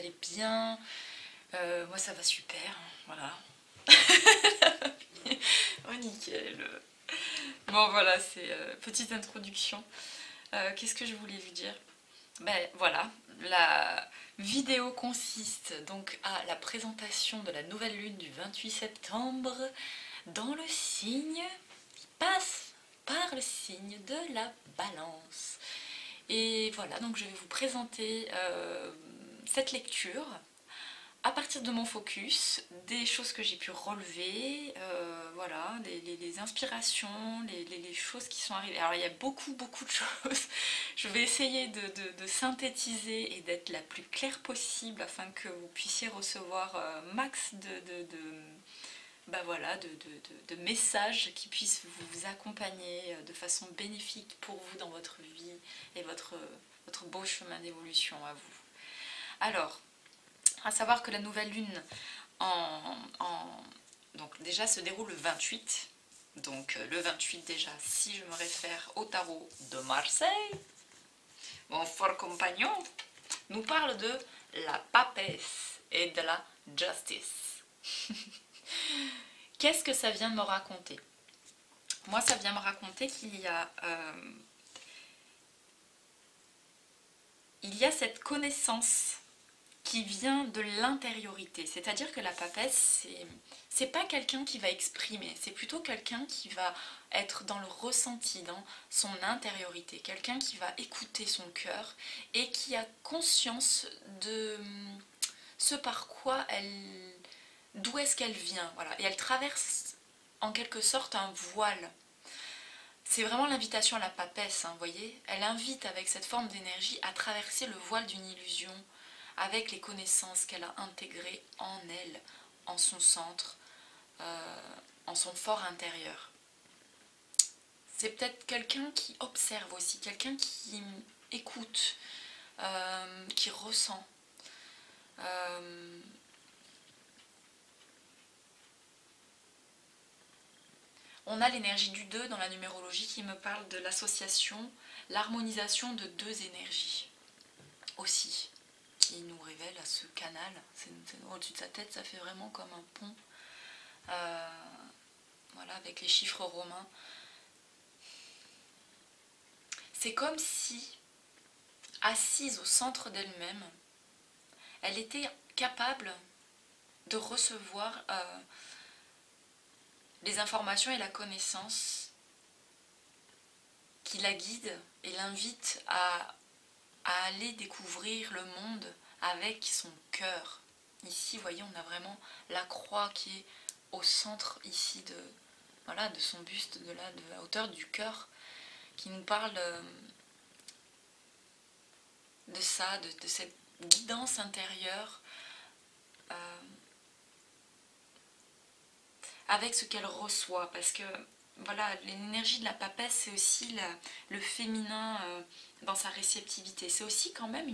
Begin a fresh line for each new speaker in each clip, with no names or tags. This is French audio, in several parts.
allez bien. Moi ça va super, hein, voilà. Oh nickel. Bon voilà, c'est petite introduction. Qu'est-ce que je voulais vous dire? Ben voilà, la vidéo consiste donc à la présentation de la nouvelle lune du 28 septembre dans le signe qui passe par le signe de la Balance. Et voilà, donc je vais vous présenter cette lecture à partir de mon focus, des choses que j'ai pu relever, voilà, les inspirations, les choses qui sont arrivées. Alors il y a beaucoup de choses. Je vais essayer de synthétiser et d'être la plus claire possible afin que vous puissiez recevoir max bah voilà, de messages qui puissent vous accompagner de façon bénéfique pour vous dans votre vie et votre beau chemin d'évolution à vous. Alors, à savoir que la nouvelle lune donc déjà se déroule le 28. Donc le 28 déjà, si je me réfère au tarot de Marseille, mon fort compagnon nous parle de la papesse et de la justice. Qu'est-ce que ça vient de me raconter? Moi, ça vient me raconter qu'il y a cette connaissance qui vient de l'intériorité. C'est-à-dire que la papesse, c'est pas quelqu'un qui va exprimer, c'est plutôt quelqu'un qui va être dans le ressenti, dans son intériorité, quelqu'un qui va écouter son cœur et qui a conscience de ce par quoi d'où est-ce qu'elle vient, voilà. Et elle traverse en quelque sorte un voile. C'est vraiment l'invitation à la papesse, hein, vous voyez. Elle invite avec cette forme d'énergie à traverser le voile d'une illusion, avec les connaissances qu'elle a intégrées en elle, en son centre, en son fort intérieur. C'est peut-être quelqu'un qui observe aussi, quelqu'un qui écoute, qui ressent. On a l'énergie du 2 dans la numérologie qui me parle de l'association, l'harmonisation de deux énergies aussi, qui nous révèle à ce canal. Au-dessus de sa tête, ça fait vraiment comme un pont, voilà, avec les chiffres romains. C'est comme si, assise au centre d'elle-même, elle était capable de recevoir les informations et la connaissance qui la guident et l'invitent à aller découvrir le monde avec son cœur. Ici, vous voyez, on a vraiment la croix qui est au centre ici voilà, de son buste, de la hauteur du cœur, qui nous parle de ça, de cette guidance intérieure avec ce qu'elle reçoit. Parce que voilà, l'énergie de la papesse, c'est aussi le féminin dans sa réceptivité. C'est aussi quand même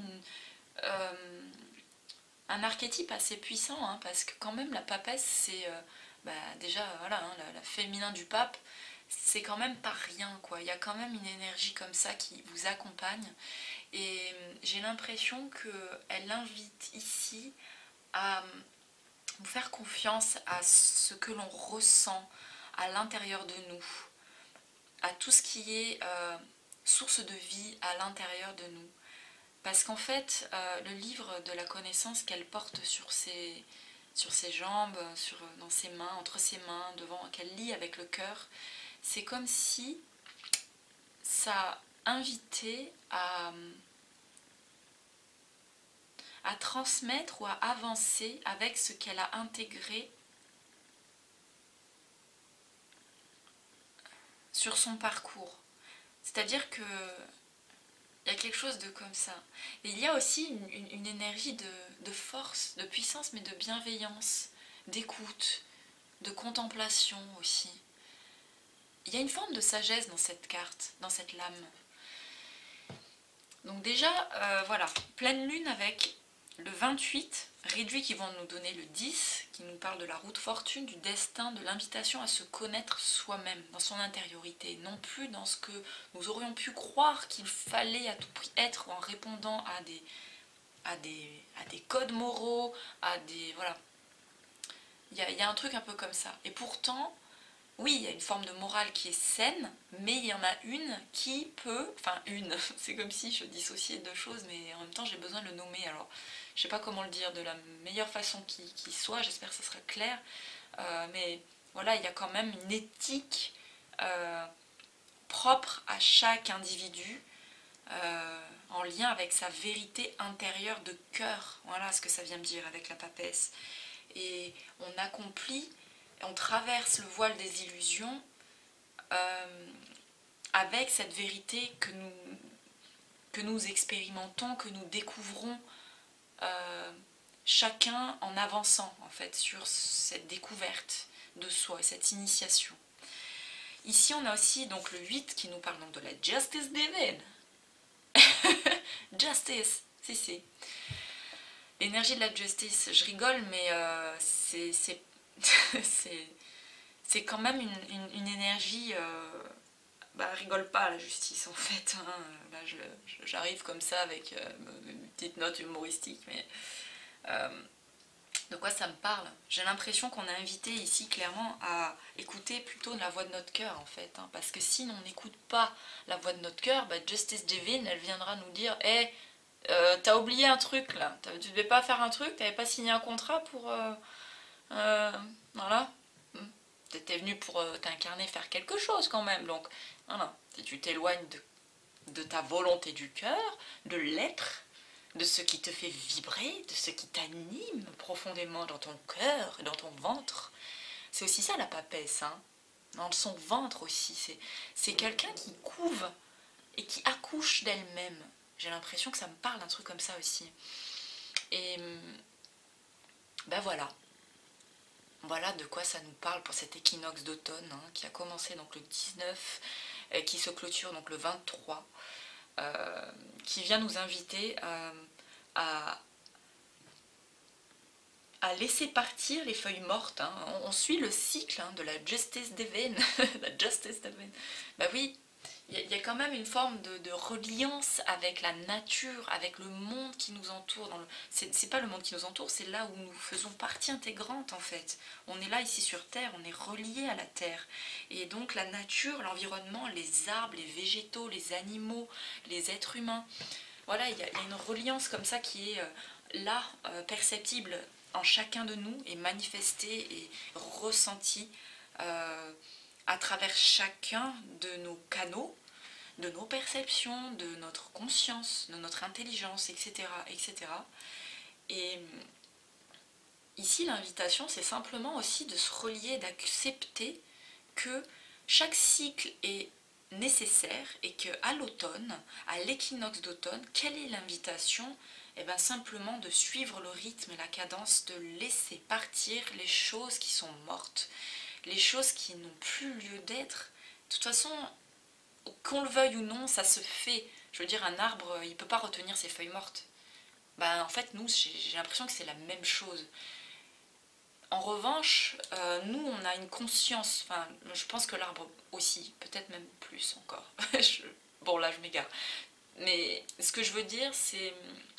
un archétype assez puissant, hein, parce que quand même la papesse, c'est déjà voilà, hein, la féminin du pape, c'est quand même pas rien, quoi. Il y a quand même une énergie comme ça qui vous accompagne. Et j'ai l'impression qu'elle invite ici à vous faire confiance à ce que l'on ressent à l'intérieur de nous, à tout ce qui est source de vie à l'intérieur de nous. Parce qu'en fait, le livre de la connaissance qu'elle porte sur ses jambes, dans ses mains, entre ses mains, devant, qu'elle lit avec le cœur, c'est comme si ça invitait à transmettre ou à avancer avec ce qu'elle a intégré sur son parcours. C'est-à-dire que il y a quelque chose de comme ça. Et il y a aussi une énergie de force, de puissance, mais de bienveillance, d'écoute, de contemplation aussi. Il y a une forme de sagesse dans cette carte, dans cette lame. Donc déjà, voilà, pleine lune avec le 28, réduit qui vont nous donner le 10, qui nous parle de la route fortune, du destin, de l'invitation à se connaître soi-même, dans son intériorité, non plus dans ce que nous aurions pu croire qu'il fallait à tout prix être en répondant à à des codes moraux, à des... Voilà. Il y a un truc un peu comme ça. Et pourtant, oui, il y a une forme de morale qui est saine, mais il y en a une qui peut... Enfin, une, c'est comme si je dissociais deux choses, mais en même temps, j'ai besoin de le nommer. Alors, je sais pas comment le dire de la meilleure façon qui soit, j'espère que ça sera clair. Mais voilà, il y a quand même une éthique propre à chaque individu, en lien avec sa vérité intérieure de cœur. Voilà ce que ça vient me dire avec la papesse. Et on accomplit, on traverse le voile des illusions avec cette vérité que nous expérimentons, que nous découvrons chacun en avançant en fait sur cette découverte de soi, cette initiation. Ici on a aussi donc le 8 qui nous parle donc de la justice divine. Justice, si. L'énergie de la justice, je rigole, mais c'est quand même une énergie... rigole pas la justice en fait. Hein. Là, j'arrive comme ça avec mes petites notes humoristiques, mais de quoi ça me parle? J'ai l'impression qu'on a invité ici clairement à écouter plutôt la voix de notre cœur en fait. Hein, parce que si on n'écoute pas la voix de notre cœur, Justice Divine, elle viendra nous dire hey, t'as oublié un truc là, tu devais pas faire un truc, t'avais pas signé un contrat pour... voilà. T'étais venu pour t'incarner, faire quelque chose quand même. Donc, voilà. Si tu t'éloignes de ta volonté du cœur, de l'être, de ce qui te fait vibrer, de ce qui t'anime profondément dans ton cœur, dans ton ventre. C'est aussi ça la papesse, hein. Dans son ventre aussi. C'est quelqu'un qui couve et qui accouche d'elle-même. J'ai l'impression que ça me parle d'un truc comme ça aussi. Et voilà. Voilà de quoi ça nous parle pour cet équinoxe d'automne, hein, qui a commencé donc le 19, qui se clôture donc le 23, qui vient nous inviter à laisser partir les feuilles mortes. Hein. On suit le cycle de la justice divine. La justice divine. Oui, il y a quand même une forme de reliance avec la nature, avec le monde qui nous entoure. C'est pas le monde qui nous entoure, c'est là où nous faisons partie intégrante en fait. On est là ici sur Terre, on est relié à la Terre. Et donc la nature, l'environnement, les arbres, les végétaux, les animaux, les êtres humains. Voilà, il y a une reliance comme ça qui est là, perceptible en chacun de nous et manifestée et ressentie à travers chacun de nos canaux, de nos perceptions, de notre conscience, de notre intelligence, etc. etc. Et ici, l'invitation, c'est simplement aussi de se relier, d'accepter que chaque cycle est nécessaire et qu'à l'automne, à l'équinoxe d'automne, quelle est l'invitation? Simplement de suivre le rythme et la cadence, de laisser partir les choses qui sont mortes, les choses qui n'ont plus lieu d'être. De toute façon, qu'on le veuille ou non, ça se fait. Je veux dire, un arbre, il ne peut pas retenir ses feuilles mortes. En fait, nous, j'ai l'impression que c'est la même chose. En revanche, nous, on a une conscience, enfin, je pense que l'arbre aussi, peut-être même plus encore. Bon, là, je m'égare. Mais ce que je veux dire, c'est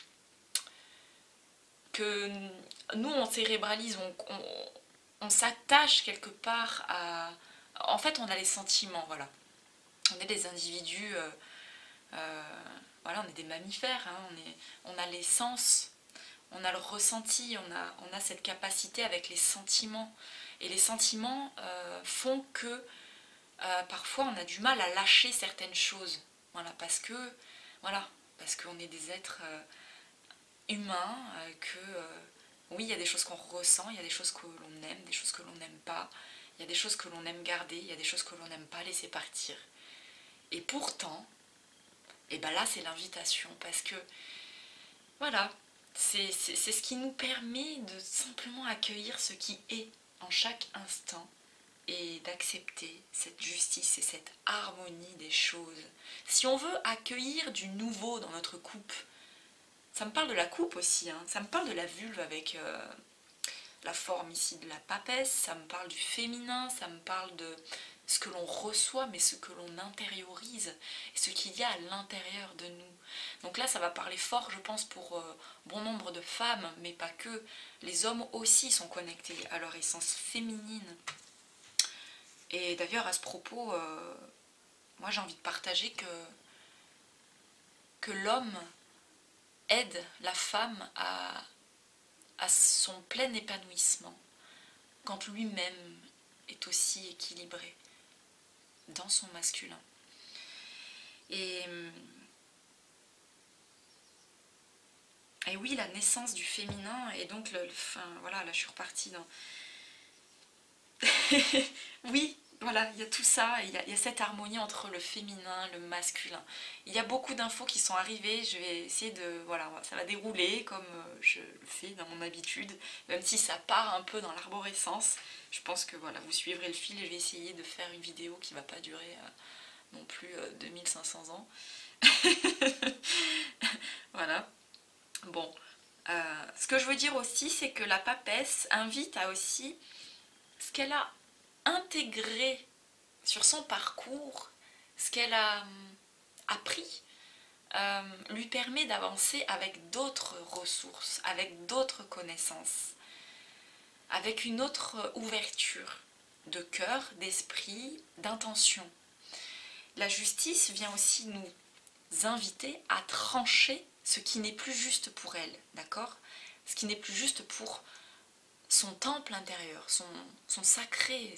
que nous, on cérébralise, on s'attache quelque part à... En fait, on a les sentiments, voilà. On est des individus, voilà, on est des mammifères, hein, on a les sens, on a le ressenti, on a cette capacité avec les sentiments. Et les sentiments font que parfois on a du mal à lâcher certaines choses. Voilà, parce qu'on est des êtres humains, oui, il y a des choses qu'on ressent, il y a des choses que l'on aime, des choses que l'on n'aime pas, il y a des choses que l'on aime garder, il y a des choses que l'on n'aime pas laisser partir. Et pourtant, là c'est l'invitation, parce que voilà, c'est ce qui nous permet de simplement accueillir ce qui est en chaque instant et d'accepter cette justice et cette harmonie des choses. Si on veut accueillir du nouveau dans notre coupe, ça me parle de la coupe aussi, hein, ça me parle de la vulve avec la forme ici de la papesse, ça me parle du féminin, ça me parle ce que l'on reçoit, mais ce que l'on intériorise, et ce qu'il y a à l'intérieur de nous. Donc là, ça va parler fort, je pense, pour bon nombre de femmes, mais pas que. Les hommes aussi sont connectés à leur essence féminine. Et d'ailleurs, à ce propos, moi j'ai envie de partager que l'homme aide la femme à son plein épanouissement, quand lui-même est aussi équilibré dans son masculin. Et oui, la naissance du féminin, et donc, enfin, voilà, là je suis repartie dans... Oui, voilà, il y a tout ça, il y a cette harmonie entre le féminin, le masculin. Il y a beaucoup d'infos qui sont arrivées, je vais essayer de... Voilà, ça va dérouler comme je le fais dans mon habitude, même si ça part un peu dans l'arborescence. Je pense que voilà, vous suivrez le fil et je vais essayer de faire une vidéo qui ne va pas durer non plus 2500 ans. Voilà. Bon, ce que je veux dire aussi, c'est que la papesse invite à aussi ce qu'elle a intégré sur son parcours, ce qu'elle a appris, lui permet d'avancer avec d'autres ressources, avec d'autres connaissances, avec une autre ouverture de cœur, d'esprit, d'intention. La justice vient aussi nous inviter à trancher ce qui n'est plus juste pour elle, d'accord? Ce qui n'est plus juste pour son temple intérieur, son sacré,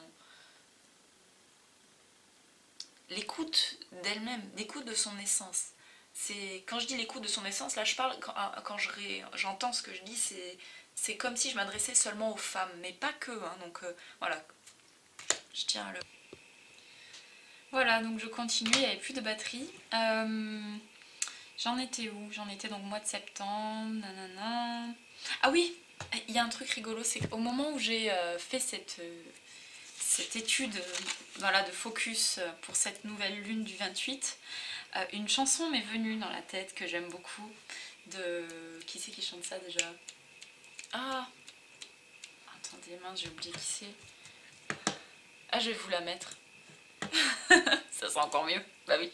l'écoute d'elle-même, l'écoute de son essence. Quand je dis l'écoute de son essence, là je parle, quand j'entends ce que je dis, c'est comme si je m'adressais seulement aux femmes, mais pas que, hein, donc voilà, je tiens à le... Voilà, donc je continue, il n'y avait plus de batterie. J'en étais où? J'en étais donc au mois de septembre, nanana. Ah oui, il y a un truc rigolo, c'est qu'au moment où j'ai fait cette étude voilà, de focus pour cette nouvelle lune du 28, une chanson m'est venue dans la tête que j'aime beaucoup. Qui c'est qui chante ça déjà? Ah, attendez, mince, j'ai oublié qui c'est. Ah, je vais vous la mettre. Ça sent encore mieux. Bah oui.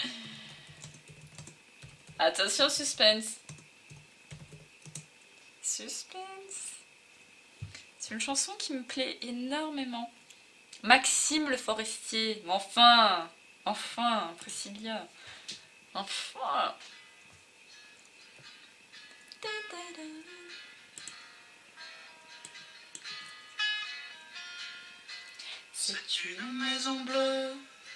Attention, suspense. Suspense. C'est une chanson qui me plaît énormément. Maxime le Forestier. Mais enfin, enfin, Priscilla. Enfin. C'est une maison bleue,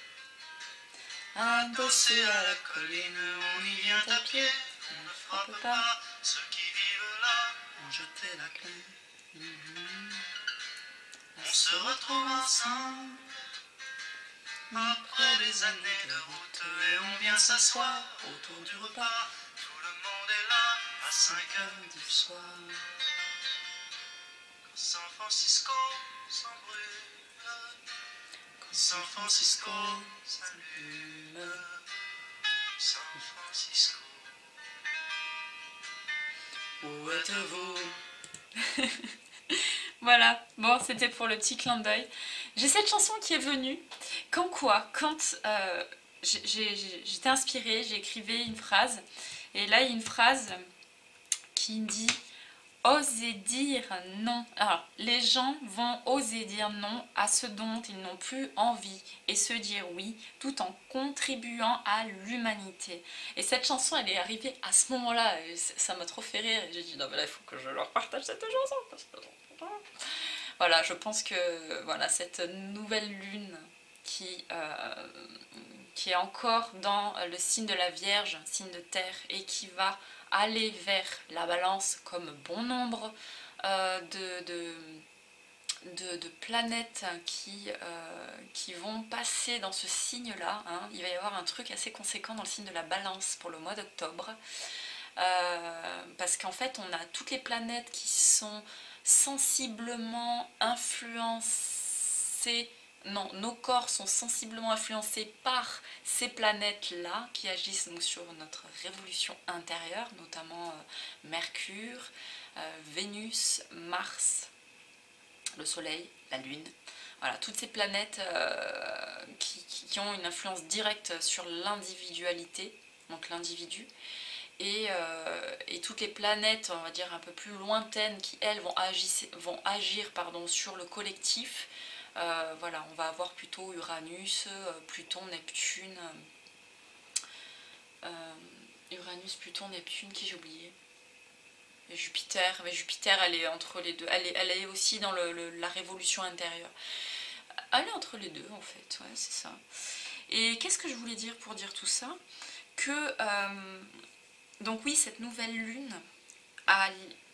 adossée à la colline, on y vient à pied, on ne frappe pas, ceux qui vivent là ont jeté la clé. On se retrouve ensemble, après des années de route, et on vient s'asseoir autour du repas, tout le monde est là à 5 heures du soir. Quand San Francisco s'embrûle, San Francisco s'allume, San Francisco, où êtes-vous? Voilà, bon, c'était pour le petit clin d'œil. J'ai cette chanson qui est venue, quand j'étais inspirée, j'écrivais une phrase, et là il y a une phrase qui dit « Oser dire non ». Alors, les gens vont oser dire non à ce dont ils n'ont plus envie et se dire oui, tout en contribuant à l'humanité. Et cette chanson, elle est arrivée à ce moment-là, ça m'a trop fait rire, et j'ai dit « Non mais là, il faut que je leur partage cette chanson ». Parce que... Voilà, je pense que voilà, cette nouvelle lune qui est encore dans le signe de la Vierge, signe de terre, et qui va aller vers la balance comme bon nombre de planètes qui vont passer dans ce signe-là. Hein. Il va y avoir un truc assez conséquent dans le signe de la balance pour le mois d'octobre. Parce qu'en fait, on a toutes les planètes qui sont sensiblement influencées. Non, nos corps sont sensiblement influencés par ces planètes-là qui agissent donc sur notre révolution intérieure, notamment Mercure, Vénus, Mars, le soleil, la lune, voilà, toutes ces planètes qui ont une influence directe sur l'individualité, donc l'individu, et toutes les planètes, on va dire, un peu plus lointaines qui, elles, vont agir pardon, sur le collectif. Voilà, on va avoir plutôt Uranus, Pluton, Neptune, Uranus, Pluton, Neptune, qui j'ai oublié. Et Jupiter, mais Jupiter, elle est entre les deux, elle est aussi dans la révolution intérieure. Elle est entre les deux, en fait, ouais, c'est ça. Et qu'est-ce que je voulais dire pour dire tout ça? Que, donc oui, cette nouvelle lune a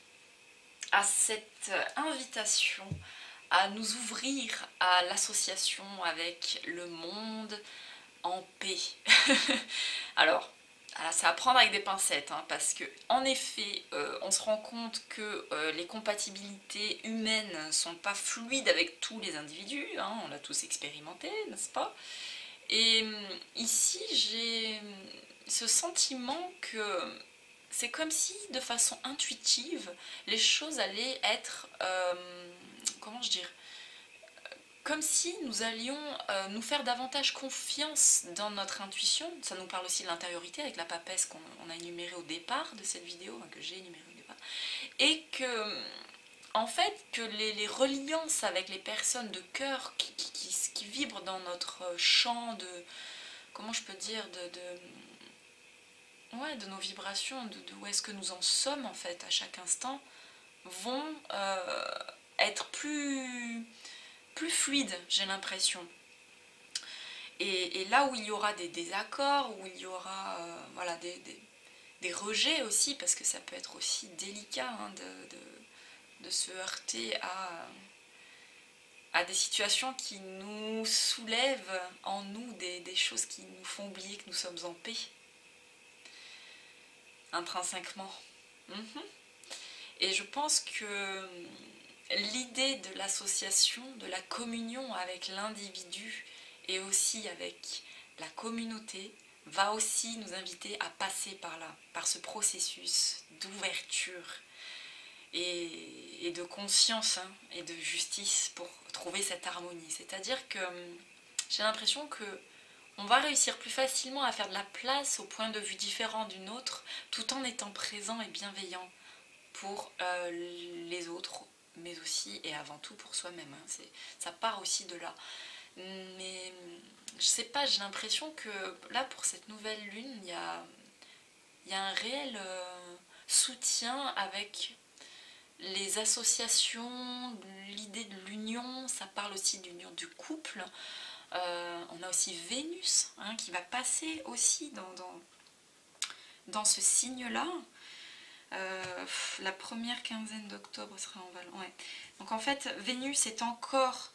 cette invitation à nous ouvrir à l'association avec le monde en paix. Alors, c'est à prendre avec des pincettes, hein, parce que en effet, on se rend compte que les compatibilités humaines ne sont pas fluides avec tous les individus, hein, on l'a tous expérimenté, n'est-ce pas? Et ici, j'ai ce sentiment que c'est comme si, de façon intuitive, les choses allaient être, comment je dirais, comme si nous allions nous faire davantage confiance dans notre intuition. Ça nous parle aussi de l'intériorité avec la papesse qu'on a énumérée au départ de cette vidéo, que j'ai énumérée au départ, et que, en fait, que les reliances avec les personnes de cœur qui vibrent dans notre champ de, comment je peux dire, ouais, de nos vibrations, de où est-ce que nous en sommes en fait à chaque instant, vont être plus fluides, j'ai l'impression. Et là où il y aura des désaccords, où il y aura voilà, des rejets aussi, parce que ça peut être aussi délicat hein, de se heurter à des situations qui nous soulèvent en nous des choses qui nous font oublier que nous sommes en paix, intrinsèquement. Et je pense que l'idée de l'association, de la communion avec l'individu et aussi avec la communauté va aussi nous inviter à passer par là, par ce processus d'ouverture et de conscience hein, et de justice pour trouver cette harmonie. C'est-à-dire que j'ai l'impression que on va réussir plus facilement à faire de la place au point de vue différent d'une autre tout en étant présent et bienveillant pour les autres, mais aussi et avant tout pour soi-même. Hein. Ça part aussi de là. Mais je sais pas, j'ai l'impression que là, pour cette nouvelle lune, il y a un réel soutien avec les associations, l'idée de l'union, ça parle aussi de l'union du couple. On a aussi Vénus hein, qui va passer aussi dans ce signe-là. La première quinzaine d'octobre sera en Balance. Ouais. Donc en fait, Vénus est encore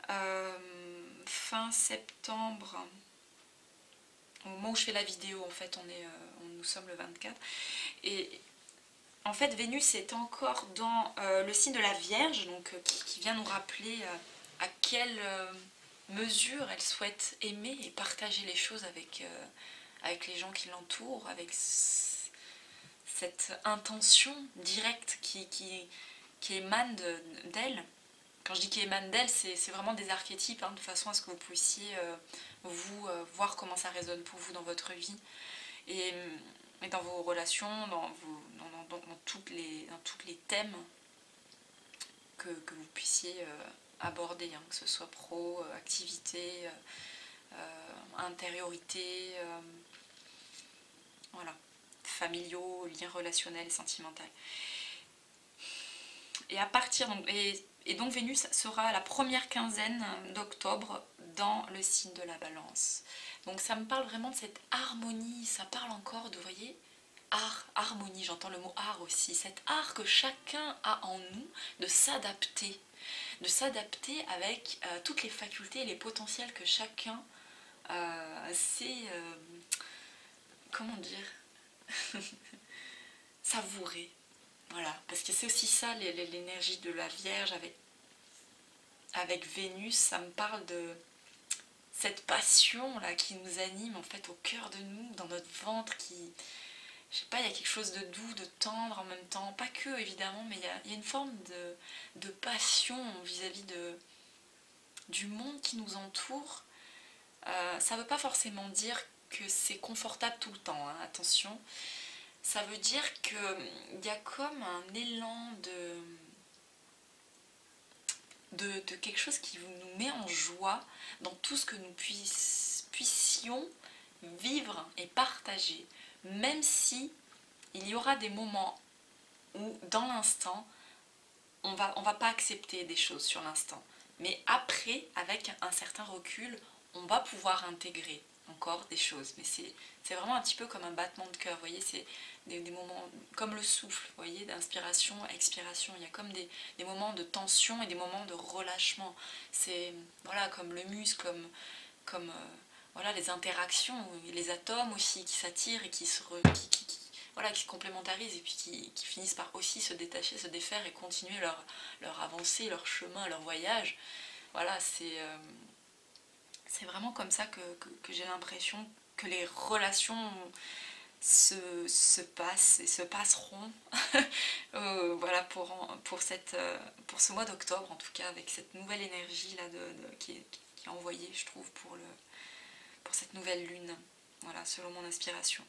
fin septembre. Au moment où je fais la vidéo, en fait, nous sommes le 24. Et en fait, Vénus est encore dans le signe de la Vierge, donc qui vient nous rappeler à quelle mesure elle souhaite aimer et partager les choses avec les gens qui l'entourent, avec cette intention directe qui émane d'elle. Quand je dis qui émane d'elle, c'est vraiment des archétypes, hein, de façon à ce que vous puissiez vous voir comment ça résonne pour vous dans votre vie et dans vos relations, dans tous les thèmes que vous puissiez aborder, hein, que ce soit pro, activité, intériorité, voilà, familiaux, liens relationnels, sentimentaux. Et à partir et donc Vénus sera la première quinzaine d'octobre dans le signe de la Balance. Donc ça me parle vraiment de cette harmonie, ça parle encore de, vous voyez, harmonie, j'entends le mot art aussi, cet art que chacun a en nous de s'adapter avec toutes les facultés et les potentiels que chacun sait, comment dire, savourer. Voilà, parce que c'est aussi ça l'énergie de la Vierge avec Vénus, ça me parle de cette passion là qui nous anime en fait au cœur de nous, dans notre ventre, je sais pas, il y a quelque chose de doux, de tendre en même temps, pas que évidemment, mais il y a une forme de passion vis-à-vis du monde qui nous entoure. Ça veut pas forcément dire que c'est confortable tout le temps, hein, attention. Ça veut dire qu'il y a comme un élan de quelque chose qui nous met en joie dans tout ce que nous puissions vivre et partager, même si il y aura des moments où dans l'instant on va pas accepter des choses sur l'instant, mais après avec un certain recul on va pouvoir intégrer encore des choses, mais c'est vraiment un petit peu comme un battement de cœur, vous voyez, c'est des moments comme le souffle, vous voyez, d'inspiration, expiration, il y a comme des moments de tension et des moments de relâchement, c'est voilà, comme le muscle, comme voilà, les interactions, les atomes aussi qui s'attirent et voilà, qui se complémentarisent et puis qui finissent par aussi se détacher, se défaire et continuer leur avancée, leur chemin, leur voyage. Voilà, c'est vraiment comme ça que j'ai l'impression que les relations se passent et se passeront voilà, pour ce mois d'octobre, en tout cas, avec cette nouvelle énergie là qui est envoyée, je trouve, pour cette nouvelle lune, voilà, selon mon inspiration.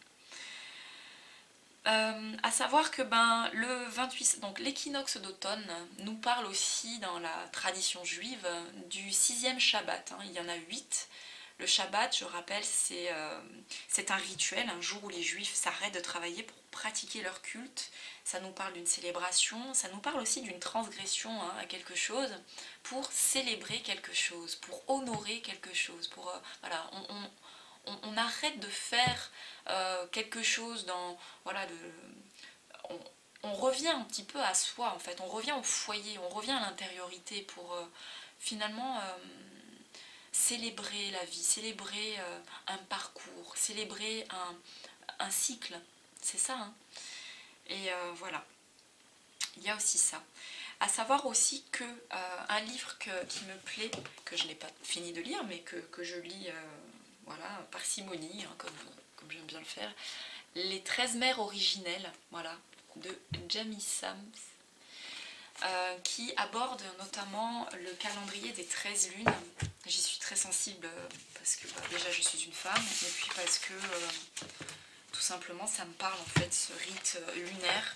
À savoir que le 28, donc l'équinoxe d'automne, nous parle aussi dans la tradition juive du 6e Shabbat. Hein. Il y en a 8. Le Shabbat, je rappelle, c'est un rituel, un jour où les juifs s'arrêtent de travailler pour pratiquer leur culte. Ça nous parle d'une célébration, ça nous parle aussi d'une transgression hein, à quelque chose, pour célébrer quelque chose, pour honorer quelque chose. Voilà, on arrête de faire quelque chose dans... Voilà, on revient un petit peu à soi en fait, on revient au foyer, on revient à l'intériorité pour finalement célébrer la vie, célébrer un parcours, célébrer un cycle, c'est ça. Hein. Et voilà, il y a aussi ça. À savoir aussi que un livre qui me plaît, que je n'ai pas fini de lire, mais que je lis voilà, parcimonie, hein, comme j'aime bien le faire, Les 13 mères originelles, voilà, de Jamie Sams, qui aborde notamment le calendrier des 13 lunes. J'y suis très sensible parce que déjà je suis une femme, et puis parce que tout simplement ça me parle en fait ce rite lunaire.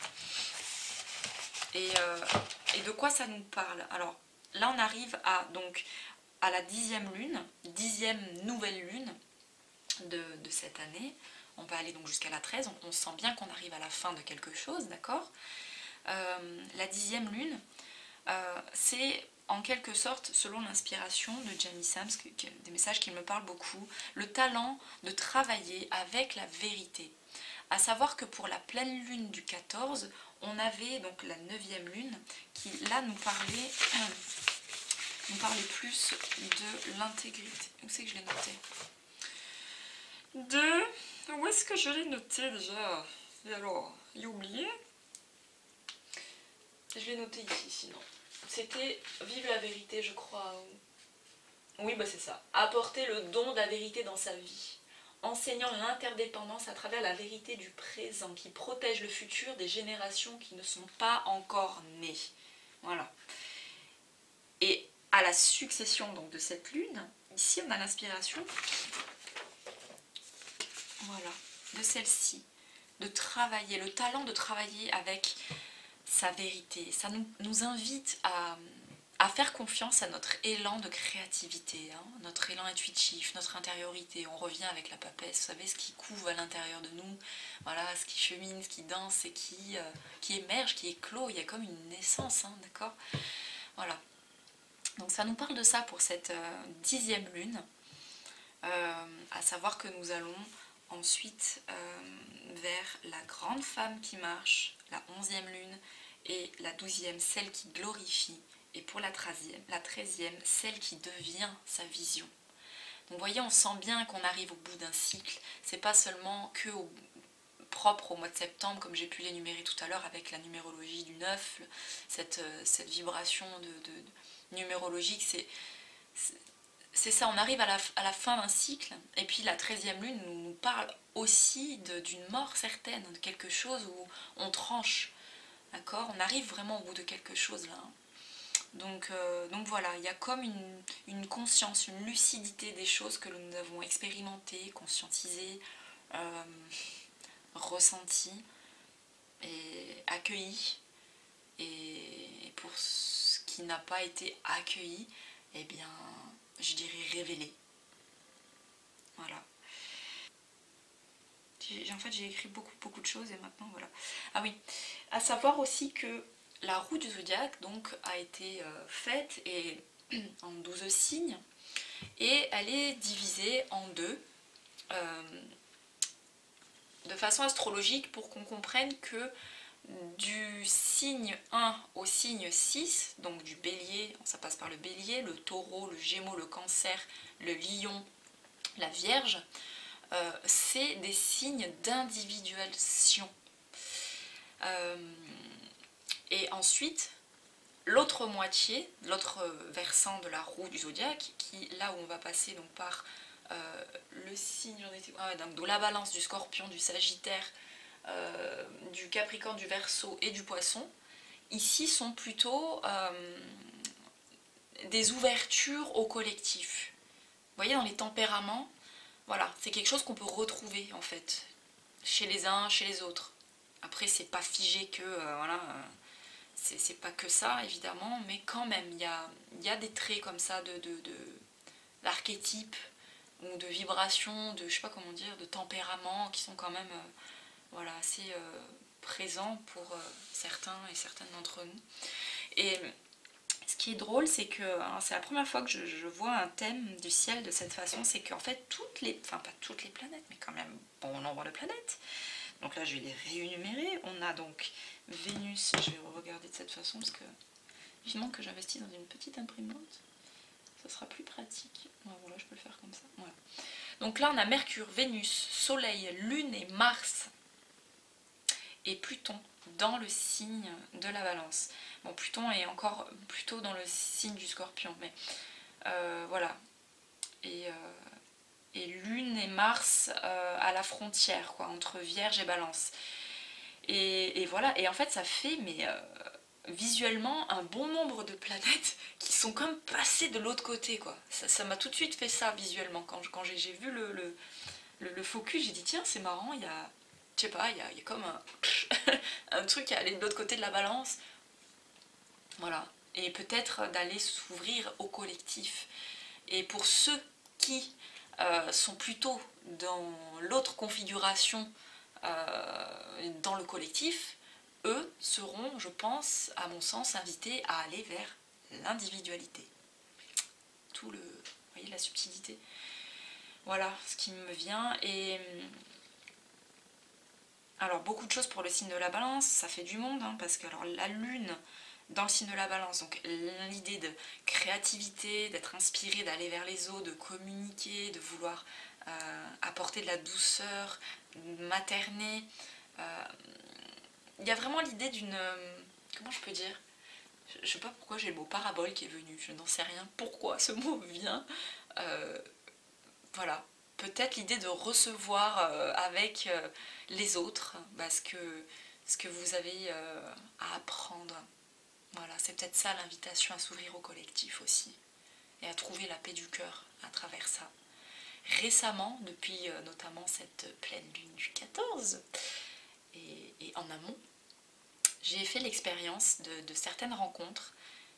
Et de quoi ça nous parle? Alors là on arrive donc à la 10e lune, 10e nouvelle lune de cette année. On va aller donc jusqu'à la 13, on sent bien qu'on arrive à la fin de quelque chose, d'accord? La 10e lune, c'est en quelque sorte, selon l'inspiration de Jamie Sams, des messages qui me parlent beaucoup, le talent de travailler avec la vérité. À savoir que pour la pleine lune du 14, on avait donc la 9e lune qui là nous parlait plus de l'intégrité. Où c'est que je l'ai noté? Où est-ce que je l'ai noté déjà? Et alors, il a oublié? Je l'ai noté ici sinon. C'était Vive la vérité, je crois. Oui, c'est ça. Apporter le don de la vérité dans sa vie. Enseignant l'interdépendance à travers la vérité du présent qui protège le futur des générations qui ne sont pas encore nées. Voilà. Et à la succession donc, de cette lune, ici on a l'inspiration, voilà, de celle-ci, de travailler, le talent de travailler avec sa vérité. Ça nous invite à faire confiance à notre élan de créativité, hein, notre élan intuitif, notre intériorité. On revient avec la papesse, vous savez, ce qui couve à l'intérieur de nous, voilà, ce qui chemine, ce qui danse et qui émerge, qui éclot. Il y a comme une naissance, hein, d'accord? Voilà. Donc ça nous parle de ça pour cette 10e lune, à savoir que nous allons ensuite vers la grande femme qui marche, la 11e lune, et la 12e, celle qui glorifie, et pour la 13e, celle qui devient sa vision. Donc vous voyez, on sent bien qu'on arrive au bout d'un cycle, c'est pas seulement que propre au mois de septembre, comme j'ai pu l'énumérer tout à l'heure avec la numérologie du 9, cette vibration numérologique, c'est ça, on arrive à la fin d'un cycle, et puis la 13e lune nous parle aussi d'une mort certaine, de quelque chose où on tranche, d'accord? On arrive vraiment au bout de quelque chose là, hein. Donc voilà, il y a comme une conscience, une lucidité des choses que nous avons expérimentées, conscientisées, euh, ressenties et accueillies. Et pour ce qui n'a pas été accueilli, eh bien, je dirais révélé. Voilà. En fait, j'ai écrit beaucoup de choses et maintenant, voilà. Ah oui, à savoir aussi que la roue du zodiaque donc, a été faite et, en 12 signes et elle est divisée en deux de façon astrologique pour qu'on comprenne que du signe 1 au signe 6, donc du bélier, ça passe par le bélier, le taureau, le gémeaux, le cancer, le lion, la vierge, c'est des signes d'individuation. Et ensuite, l'autre moitié, l'autre versant de la roue du zodiaque, qui là où on va passer donc par le signe, donc de la balance, du scorpion, du sagittaire, du capricorne, du verseau et du poisson, ici sont plutôt des ouvertures au collectif. Vous voyez, dans les tempéraments, voilà, c'est quelque chose qu'on peut retrouver en fait, chez les uns, chez les autres. Après, c'est pas figé que, voilà, c'est pas que ça évidemment, mais quand même, il y a des traits comme ça d'archétypes ou de vibrations, de je sais pas comment dire, de tempéraments qui sont quand même voilà, assez présents pour certains et certaines d'entre nous. Et ce qui est drôle, c'est que hein, c'est la première fois que je vois un thème du ciel de cette façon, c'est qu'en fait toutes les, enfin pas toutes les planètes, mais quand même bon nombre de planètes. Donc là je vais les réénumérer. On a donc Vénus, je vais regarder de cette façon parce que vivement que j'investis dans une petite imprimante, ça sera plus pratique. Ouais, voilà, je peux le faire comme ça. Voilà. Donc là on a Mercure, Vénus, Soleil, Lune et Mars et Pluton dans le signe de la Balance. Bon, Pluton est encore plutôt dans le signe du Scorpion, mais voilà. Et Lune et Mars à la frontière, quoi, entre Vierge et Balance. Et voilà, et en fait ça fait, mais visuellement, un bon nombre de planètes qui sont comme passées de l'autre côté, quoi. Ça m'a tout de suite fait ça visuellement. Quand j'ai vu le focus, j'ai dit tiens, c'est marrant, il y a, je sais pas, il y a comme un truc à aller de l'autre côté de la balance. Voilà. Et peut-être d'aller s'ouvrir au collectif. Et pour ceux qui sont plutôt dans l'autre configuration, dans le collectif, eux seront, je pense, à mon sens, invités à aller vers l'individualité. Tout le... Vous voyez la subtilité. Voilà ce qui me vient. Et alors beaucoup de choses pour le signe de la balance, ça fait du monde, hein, parce que alors, la lune dans le signe de la balance, donc l'idée de créativité, d'être inspiré, d'aller vers les autres, de communiquer, de vouloir apporter de la douceur, materner. Il y a vraiment l'idée d'une... comment je peux dire? Je ne sais pas pourquoi j'ai le mot parabole qui est venu, je n'en sais rien pourquoi ce mot vient. Voilà, peut-être l'idée de recevoir avec les autres parce que ce que vous avez à apprendre. Voilà, c'est peut-être ça l'invitation à s'ouvrir au collectif aussi et à trouver la paix du cœur à travers ça. Récemment, depuis notamment cette pleine lune du 14 et en amont, j'ai fait l'expérience de certaines rencontres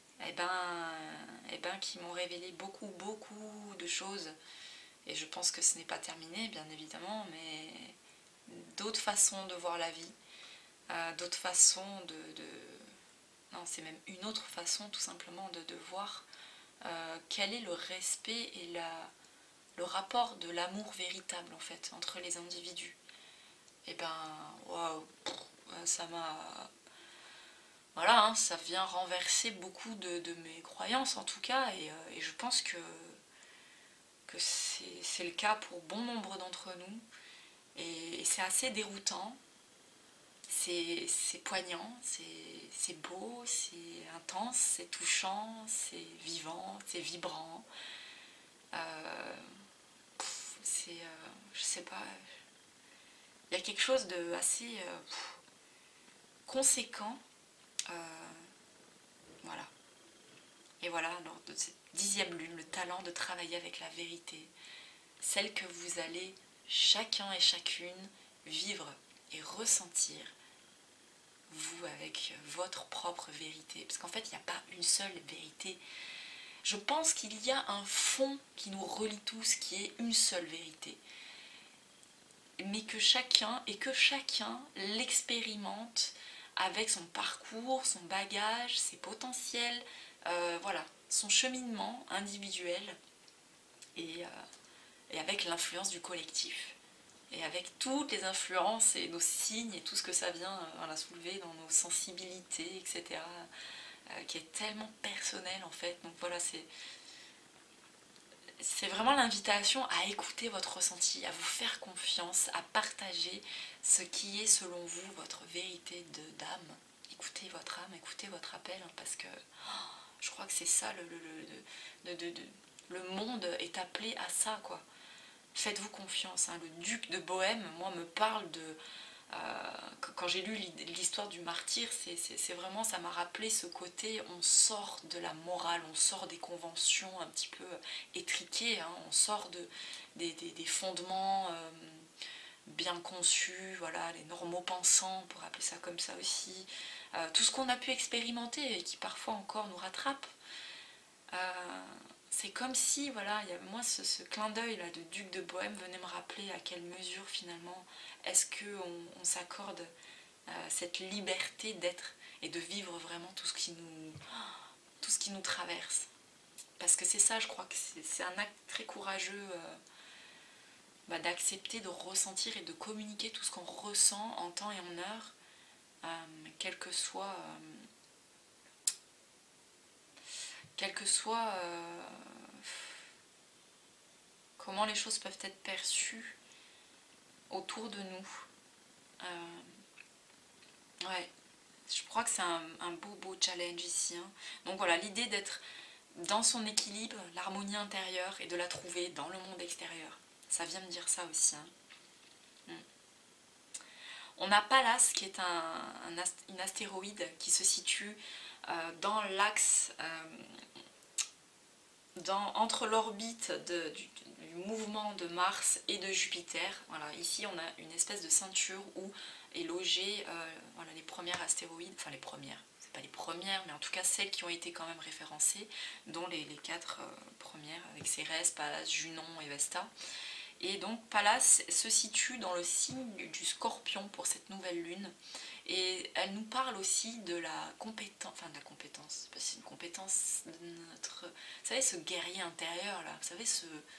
qui m'ont révélé beaucoup de choses. Et je pense que ce n'est pas terminé, bien évidemment, mais d'autres façons de voir la vie, d'autres façons non, c'est même une autre façon tout simplement de voir quel est le respect et le rapport de l'amour véritable en fait entre les individus. Et waouh, ça m'a... Voilà, hein, ça vient renverser beaucoup de mes croyances en tout cas, et je pense que c'est le cas pour bon nombre d'entre nous, et c'est assez déroutant, c'est poignant, c'est beau, c'est intense, c'est touchant, c'est vivant, c'est vibrant. C'est, je sais pas, il y a quelque chose de assez conséquent. Voilà. Et voilà, lors de cette 10e lune, le talent de travailler avec la vérité, celle que vous allez chacun et chacune vivre et ressentir, vous avec votre propre vérité. Parce qu'en fait, il n'y a pas une seule vérité. Je pense qu'il y a un fond qui nous relie tous, qui est une seule vérité. Mais que chacun l'expérimente avec son parcours, son bagage, ses potentiels, voilà, son cheminement individuel et avec l'influence du collectif. Et avec toutes les influences et nos signes et tout ce que ça vient soulever dans nos sensibilités, etc. Qui est tellement personnel en fait. Donc voilà, c'est vraiment l'invitation à écouter votre ressenti, à vous faire confiance, à partager ce qui est selon vous votre vérité d'âme. Écoutez votre âme, écoutez votre appel, hein, parce que je crois que c'est ça, le monde est appelé à ça, quoi. Faites-vous confiance, hein. Le duc de Bohême, moi, me parle de... quand j'ai lu l'histoire du martyr, c'est vraiment, ça m'a rappelé ce côté, on sort de la morale, on sort des conventions un petit peu étriquées, hein, on sort des fondements bien conçus, voilà, les normaux pensants, on pourrait appeler ça comme ça aussi, tout ce qu'on a pu expérimenter et qui parfois encore nous rattrape. C'est comme si, voilà, moi ce clin d'œil là de Duc de Bohême venait me rappeler à quelle mesure finalement est-ce qu'on s'accorde cette liberté d'être et de vivre vraiment tout ce qui nous traverse. Parce que c'est ça, je crois que c'est un acte très courageux d'accepter, de ressentir et de communiquer tout ce qu'on ressent en temps et en heure, quel que soit comment les choses peuvent être perçues autour de nous. Ouais, je crois que c'est un beau challenge ici, hein. Donc voilà, l'idée d'être dans son équilibre, l'harmonie intérieure, et de la trouver dans le monde extérieur. Ça vient me dire ça aussi, hein. On a Pallas qui est une astéroïde qui se situe dans l'axe, entre l'orbite du mouvement de Mars et de Jupiter. Voilà, ici on a une espèce de ceinture où est logée voilà, les premières astéroïdes, enfin les premières, c'est pas les premières, mais en tout cas celles qui ont été quand même référencées, dont les 4 premières avec Cérès, Pallas, Junon et Vesta. Et donc Pallas se situe dans le signe du Scorpion pour cette nouvelle lune. Et elle nous parle aussi de la compétence, parce que c'est une compétence de notre... Vous savez, ce guerrier intérieur là, vous savez,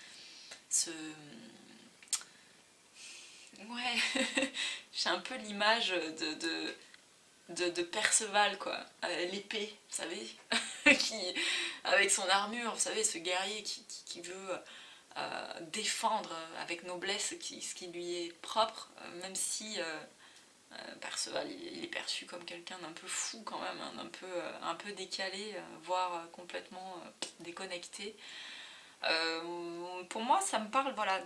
ouais, j'ai un peu l'image de Perceval, quoi, l'épée, vous savez, avec son armure, vous savez, ce guerrier qui veut défendre avec noblesse ce qui lui est propre, même si Perceval il est perçu comme quelqu'un d'un peu fou quand même, hein, un peu décalé, voire complètement déconnecté. Pour moi ça me parle, voilà,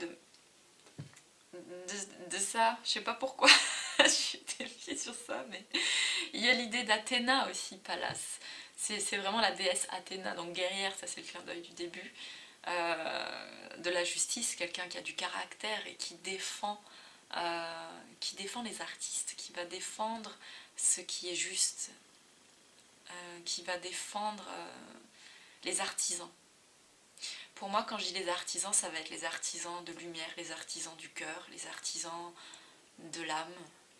de ça, je sais pas pourquoi je suis défiée sur ça, mais il y a l'idée d'Athéna aussi, Pallas. C'est vraiment la déesse Athéna, donc guerrière, ça c'est le clin d'œil du début, de la justice, quelqu'un qui a du caractère et qui défend les artistes, qui va défendre ce qui est juste, qui va défendre les artisans. Pour moi, quand je dis les artisans, ça va être les artisans de lumière, les artisans du cœur, les artisans de l'âme.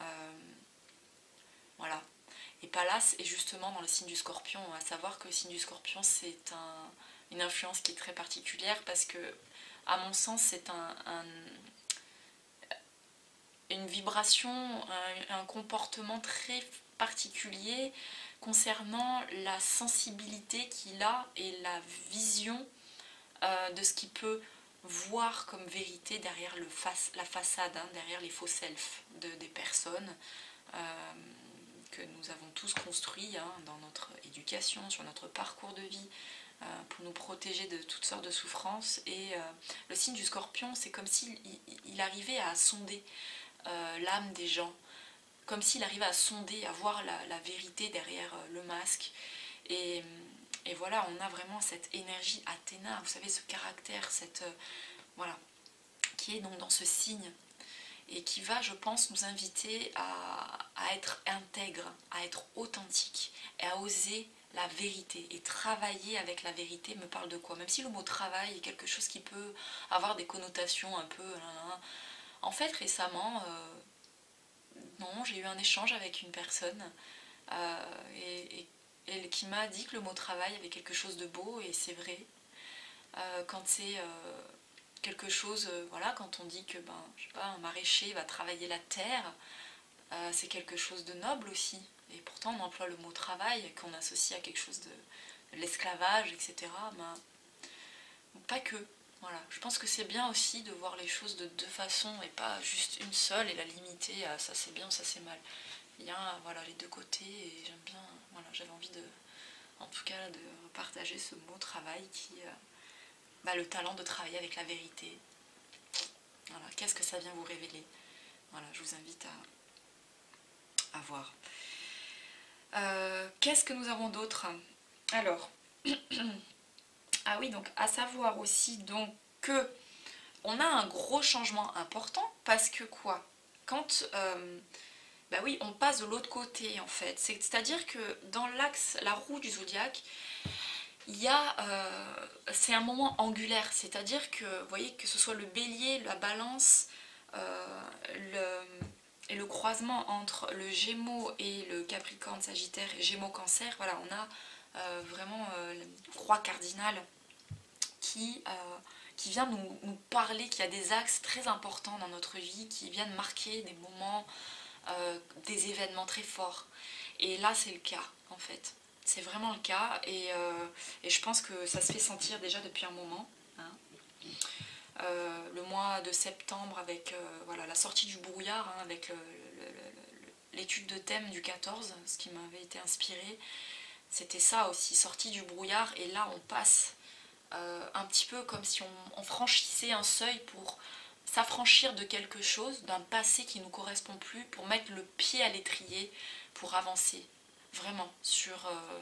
Voilà. Et Pallas est justement dans le signe du Scorpion, à savoir que le signe du Scorpion, c'est une influence qui est très particulière parce que, à mon sens, c'est une vibration, un comportement très particulier concernant la sensibilité qu'il a et la vision de ce qu'il peut voir comme vérité derrière la façade, hein, derrière les faux selfs des personnes que nous avons tous construit hein, dans notre éducation, sur notre parcours de vie, pour nous protéger de toutes sortes de souffrances. Et le signe du Scorpion, c'est comme s'il arrivait à sonder l'âme des gens, comme s'il arrivait à sonder, à voir la vérité derrière le masque. Et voilà, on a vraiment cette énergie Athéna, vous savez, ce caractère, voilà, qui est donc dans ce signe, et qui va, je pense, nous inviter à être intègre, à être authentique, et à oser la vérité. Et travailler avec la vérité me parle de quoi? Même si le mot travail est quelque chose qui peut avoir des connotations un peu... En fait, récemment, non, j'ai eu un échange avec une personne et qui m'a dit que le mot travail avait quelque chose de beau, et c'est vrai. Quand c'est quelque chose, voilà, quand on dit que je sais pas, un maraîcher va travailler la terre, c'est quelque chose de noble aussi. Et pourtant on emploie le mot travail, qu'on associe à quelque chose de l'esclavage, etc. Pas que. Voilà. Je pense que c'est bien aussi de voir les choses de deux façons et pas juste une seule et la limiter à ça c'est bien, ça c'est mal. Il y a voilà, les deux côtés, et j'aime bien, voilà, j'avais envie en tout cas de partager ce mot travail qui... le talent de travailler avec la vérité. Voilà, qu'est-ce que ça vient vous révéler? Voilà, je vous invite à voir. Qu'est-ce que nous avons d'autre? Alors, ah oui, donc à savoir aussi donc que on a un gros changement important, parce que quoi? Quand oui, on passe de l'autre côté en fait. C'est-à-dire que dans l'axe, la roue du zodiaque, il y a, c'est un moment angulaire, c'est-à-dire que, vous voyez, que ce soit le bélier, la balance, et le croisement entre le gémeaux et le capricorne, sagittaire, et gémeaux, cancer, voilà, on a vraiment une croix cardinale qui vient nous parler qu'il y a des axes très importants dans notre vie, qui viennent marquer des moments, des événements très forts. Et là, c'est le cas, en fait. C'est vraiment le cas, et je pense que ça se fait sentir déjà depuis un moment. Hein. Le mois de septembre, avec voilà, la sortie du brouillard, hein, avec l'étude de thème du 14, ce qui m'avait été inspiré, c'était ça aussi, sortie du brouillard, et là on passe un petit peu comme si on franchissait un seuil pour s'affranchir de quelque chose, d'un passé qui ne nous correspond plus, pour mettre le pied à l'étrier, pour avancer vraiment sur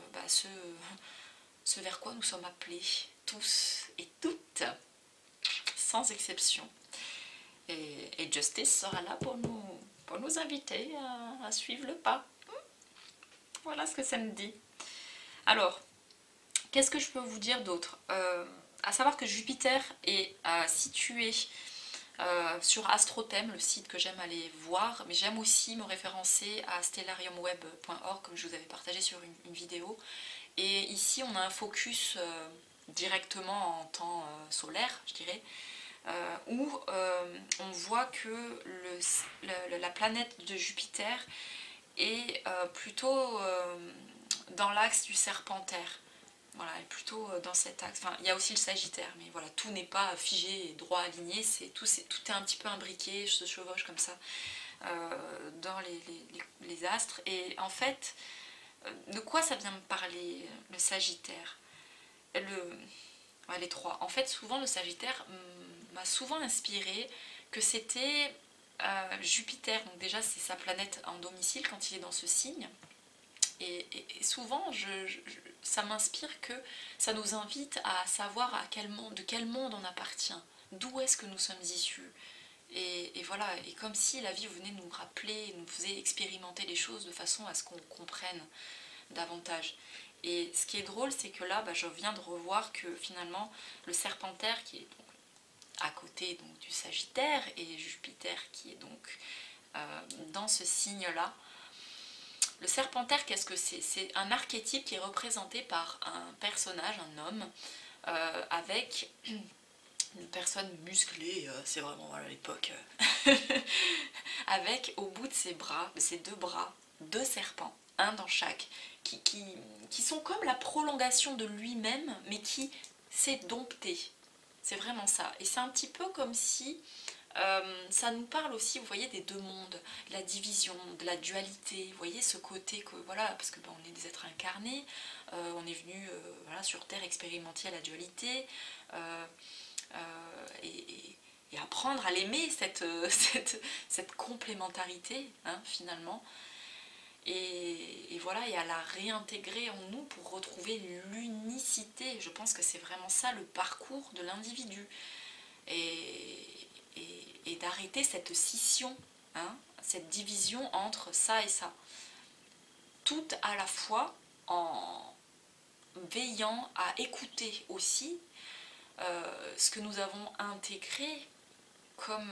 ce vers quoi nous sommes appelés, tous et toutes, sans exception. Et Justice sera là pour nous inviter à suivre le pas. Voilà ce que ça me dit. Alors, qu'est-ce que je peux vous dire d'autre? À savoir que Jupiter est situé sur AstroThème, le site que j'aime aller voir, mais j'aime aussi me référencer à stellariumweb.org, comme je vous avais partagé sur une vidéo. Et ici on a un focus directement en temps solaire, je dirais, où on voit que la planète de Jupiter est plutôt dans l'axe du Serpentaire. Voilà, elle est plutôt dans cet axe. Enfin, il y a aussi le Sagittaire, mais voilà, tout n'est pas figé et droit aligné, tout est un petit peu imbriqué, se chevauche comme ça dans les astres. Et en fait, de quoi ça vient me parler, le Sagittaire? Les trois. En fait, souvent, le Sagittaire m'a souvent inspiré que c'était Jupiter. Donc déjà, c'est sa planète en domicile quand il est dans ce signe. Et souvent, ça m'inspire que ça nous invite à savoir de quel monde on appartient, d'où est-ce que nous sommes issus. Et voilà, et comme si la vie venait nous rappeler, nous faisait expérimenter les choses de façon à ce qu'on comprenne davantage. Et ce qui est drôle, c'est que là, je viens de revoir que finalement, le Serpentaire, qui est donc à côté donc, du Sagittaire, et Jupiter qui est donc dans ce signe-là, le Serpentaire, qu'est-ce que c'est? C'est un archétype qui est représenté par un personnage, un homme, avec une personne musclée, c'est vraiment à l'époque, avec au bout de ses bras, de ses deux bras, deux serpents, un dans chaque, qui sont comme la prolongation de lui-même, mais qui s'est dompté. C'est vraiment ça. Et c'est un petit peu comme si Ça nous parle aussi, vous voyez, des deux mondes, de la division, de la dualité, vous voyez ce côté que, voilà, parce que on est des êtres incarnés, on est venu voilà, sur Terre expérimenter la dualité, et apprendre à l'aimer, cette complémentarité, hein, finalement, et voilà, et à la réintégrer en nous pour retrouver l'unicité. Je pense que c'est vraiment ça le parcours de l'individu. Et d'arrêter cette scission, hein, cette division entre ça et ça. Tout à la fois en veillant à écouter aussi ce que nous avons intégré comme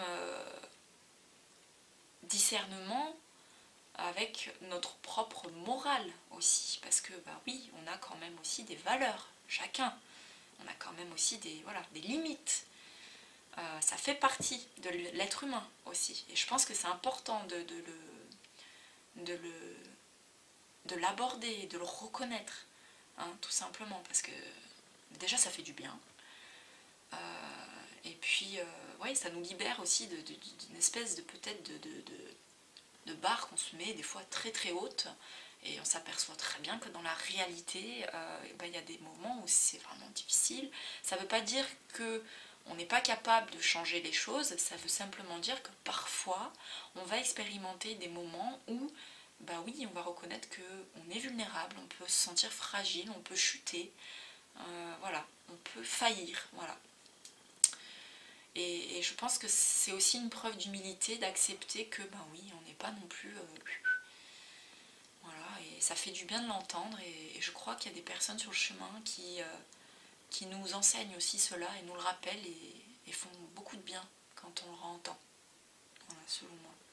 discernement avec notre propre morale aussi. Parce que bah oui, on a quand même aussi des valeurs, chacun. On a quand même aussi des, voilà, des limites. Ça fait partie de l'être humain aussi. Et je pense que c'est important de l'aborder, de le reconnaître, hein, tout simplement, parce que déjà ça fait du bien. Et puis, ouais, ça nous libère aussi d'une espèce de peut-être de barre qu'on se met des fois très très haute. Et on s'aperçoit très bien que dans la réalité, il y a des moments où c'est vraiment difficile. Ça ne veut pas dire que on n'est pas capable de changer les choses, ça veut simplement dire que parfois on va expérimenter des moments où, bah oui, on va reconnaître qu'on est vulnérable, on peut se sentir fragile, on peut chuter, voilà, on peut faillir, voilà. Et je pense que c'est aussi une preuve d'humilité d'accepter que, bah oui, on n'est pas non plus... voilà, et ça fait du bien de l'entendre, et je crois qu'il y a des personnes sur le chemin qui nous enseignent aussi cela et nous le rappellent et font beaucoup de bien quand on le entend. Voilà, selon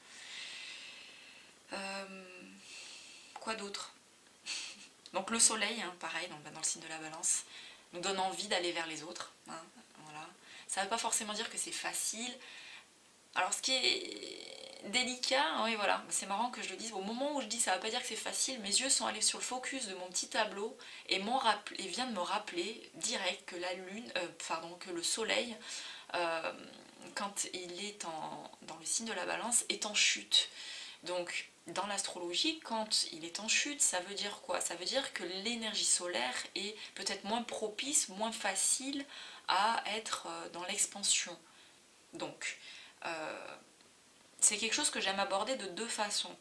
moi. Quoi d'autre? Donc le soleil, hein, pareil, dans le signe de la balance, nous donne envie d'aller vers les autres. Hein, voilà. Ça ne veut pas forcément dire que c'est facile. Alors ce qui est délicat, oui voilà, c'est marrant que je le dise, au moment où je dis ça ne veut pas dire que c'est facile, mes yeux sont allés sur le focus de mon petit tableau et vient de me rappeler direct que la lune, que le soleil, quand il est dans le signe de la balance, est en chute. Donc dans l'astrologie, quand il est en chute, ça veut dire quoi? Ça veut dire que l'énergie solaire est peut-être moins propice, moins facile à être dans l'expansion. Donc c'est quelque chose que j'aime aborder de deux façons.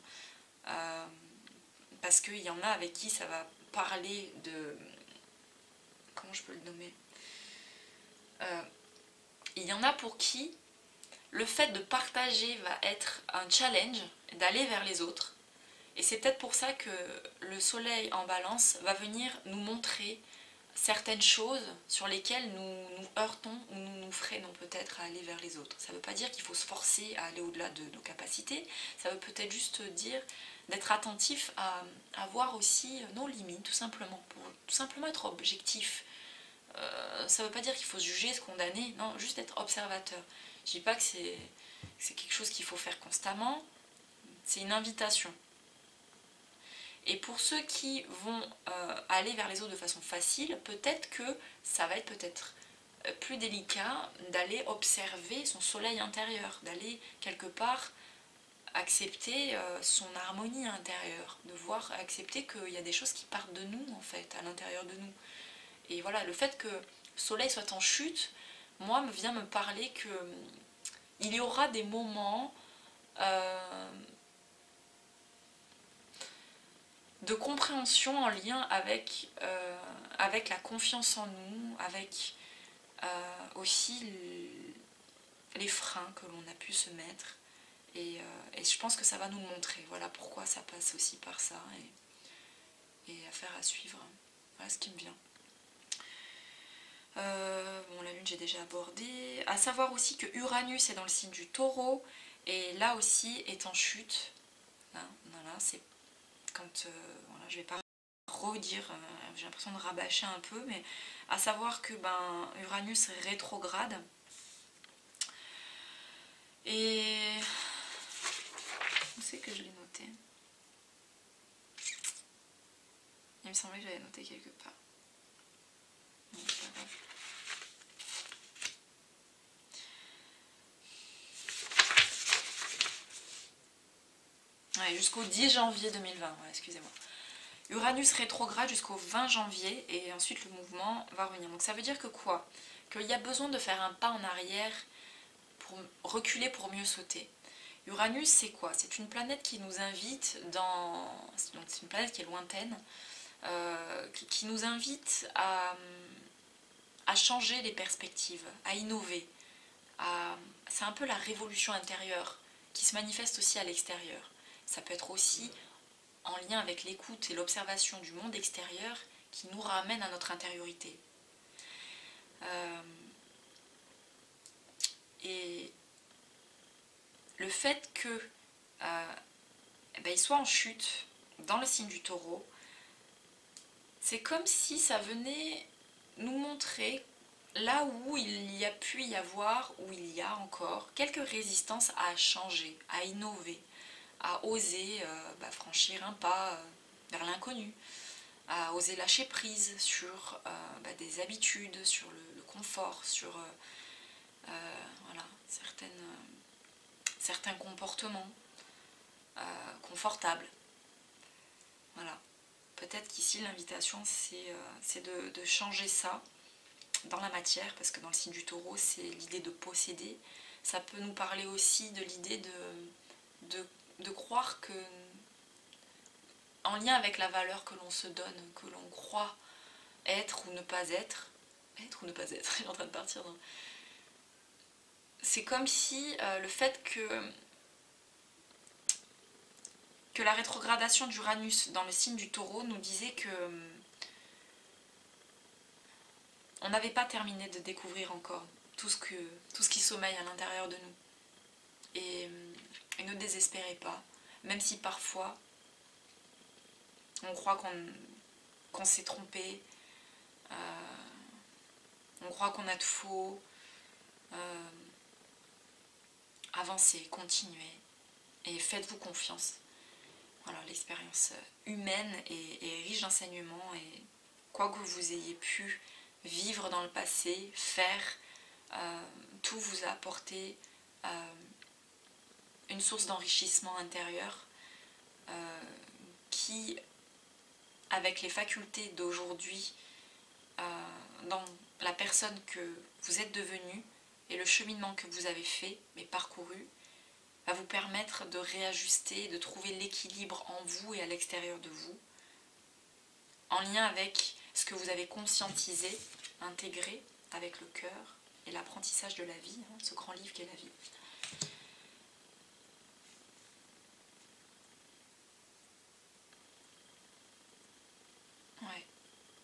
Parce qu'il y en a avec qui ça va parler de... Comment je peux le nommer? Il y en a pour qui le fait de partager va être un challenge, d'aller vers les autres. Et c'est peut-être pour ça que le soleil en balance va venir nous montrer certaines choses sur lesquelles nous nous heurtons ou nous freinons peut-être à aller vers les autres. Ça ne veut pas dire qu'il faut se forcer à aller au-delà de nos capacités, ça veut peut-être juste dire d'être attentif à voir aussi nos limites, tout simplement, pour tout simplement être objectif. Ça ne veut pas dire qu'il faut se juger, se condamner, non, juste être observateur. Je ne dis pas que c'est quelque chose qu'il faut faire constamment, c'est une invitation. Et pour ceux qui vont aller vers les autres de façon facile, peut-être que ça va être peut-être plus délicat d'aller observer son soleil intérieur, d'aller quelque part accepter son harmonie intérieure, de voir, accepter qu'il y a des choses qui partent de nous en fait, à l'intérieur de nous. Et voilà, le fait que le soleil soit en chute, moi, vient me parler que il y aura des moments de compréhension en lien avec la confiance en nous, avec aussi les freins que l'on a pu se mettre. Et je pense que ça va nous le montrer. Voilà pourquoi ça passe aussi par ça. Et affaire à suivre. Voilà ce qui me vient. Bon, la lune j'ai déjà abordé. À savoir aussi que Uranus est dans le signe du Taureau. Et là aussi est en chute. Hein, voilà, c'est quand... voilà, je vais pas redire, j'ai l'impression de rabâcher un peu, mais à savoir que Uranus est rétrograde. Et... où c'est que je l'ai noté? Il me semblait que j'avais noté quelque part. Non, c'est pas grave. jusqu'au 10 janvier 2020, ouais, excusez-moi. Uranus rétrograde jusqu'au 20 janvier et ensuite le mouvement va revenir. Donc ça veut dire que quoi? Qu'il y a besoin de faire un pas en arrière pour reculer pour mieux sauter. Uranus, c'est quoi? C'est une planète qui nous invite dans... Donc c'est une planète qui est lointaine, qui nous invite à changer les perspectives, à innover. C'est un peu la révolution intérieure qui se manifeste aussi à l'extérieur. Ça peut être aussi en lien avec l'écoute et l'observation du monde extérieur qui nous ramène à notre intériorité. Et le fait que il soit en chute dans le signe du Taureau, c'est comme si ça venait nous montrer là où il y a pu y avoir, où il y a encore quelques résistances à changer, à innover, à oser franchir un pas vers l'inconnu, à oser lâcher prise sur des habitudes, sur le confort, sur voilà, certains comportements confortables. Voilà. Peut-être qu'ici l'invitation c'est de changer ça dans la matière, parce que dans le signe du Taureau c'est l'idée de posséder. Ça peut nous parler aussi de l'idée de croire que, en lien avec la valeur que l'on se donne, que l'on croit être ou ne pas être, être ou ne pas être, je suis en train de partir dans... C'est comme si le fait que la rétrogradation d'Uranus dans le signe du Taureau nous disait que on n'avait pas terminé de découvrir encore tout ce qui sommeille à l'intérieur de nous. Et ne désespérez pas, même si parfois on croit qu'on s'est trompé, on croit qu'on a de faux. Avancez, continuez et faites-vous confiance. Voilà, l'expérience humaine est riche d'enseignements, et quoi que vous ayez pu vivre dans le passé, faire, tout vous a apporté une source d'enrichissement intérieur qui, avec les facultés d'aujourd'hui, dans la personne que vous êtes devenue et le cheminement que vous avez fait, mais parcouru, va vous permettre de réajuster, de trouver l'équilibre en vous et à l'extérieur de vous, en lien avec ce que vous avez conscientisé, intégré avec le cœur et l'apprentissage de la vie, ce grand livre qu'est la vie. Ouais.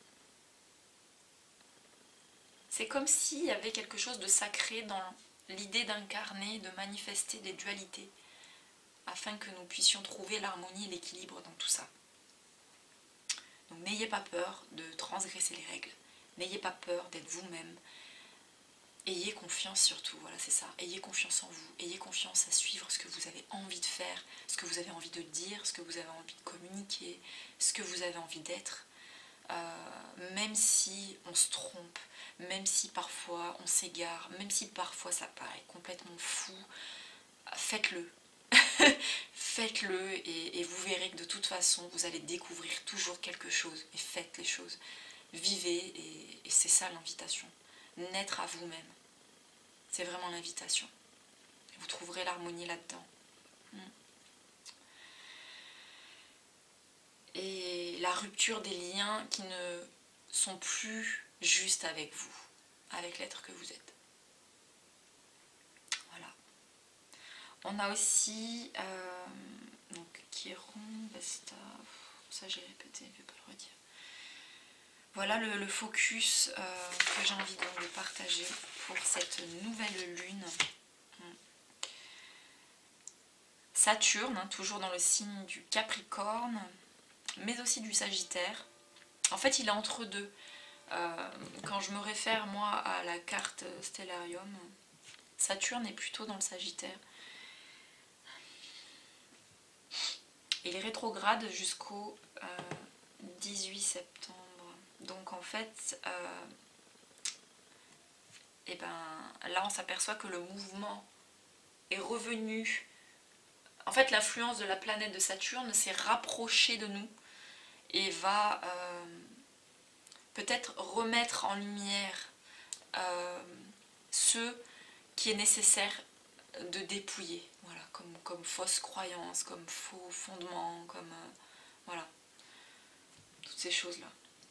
C'est comme s'il y avait quelque chose de sacré dans l'idée d'incarner, de manifester des dualités, afin que nous puissions trouver l'harmonie et l'équilibre dans tout ça. Donc n'ayez pas peur de transgresser les règles, n'ayez pas peur d'être vous-même, ayez confiance surtout, voilà c'est ça, ayez confiance en vous, ayez confiance à suivre ce que vous avez envie de faire, ce que vous avez envie de dire, ce que vous avez envie de communiquer, ce que vous avez envie d'être, même si on se trompe, même si parfois on s'égare, même si parfois ça paraît complètement fou, faites-le. Faites-le et vous verrez que de toute façon vous allez découvrir toujours quelque chose, et faites les choses, vivez, et c'est ça l'invitation, naître à vous-même, c'est vraiment l'invitation, vous trouverez l'harmonie là-dedans. Et la rupture des liens qui ne sont plus justes avec vous, avec l'être que vous êtes. Voilà. On a aussi donc Chiron, Vesta, ça j'ai répété, je ne vais pas le redire. Voilà le focus que j'ai envie de partager pour cette nouvelle lune. Saturne, toujours dans le signe du Capricorne, mais aussi du Sagittaire. En fait, il est entre deux. Quand je me réfère, moi, à la carte Stellarium, Saturne est plutôt dans le Sagittaire. Il est rétrograde jusqu'au 18 septembre. Donc en fait, là on s'aperçoit que le mouvement est revenu En fait, l'influence de la planète de Saturne s'est rapprochée de nous et va peut-être remettre en lumière ce qui est nécessaire de dépouiller, voilà, comme fausse croyance, comme faux fondement, comme voilà, toutes ces choses-là.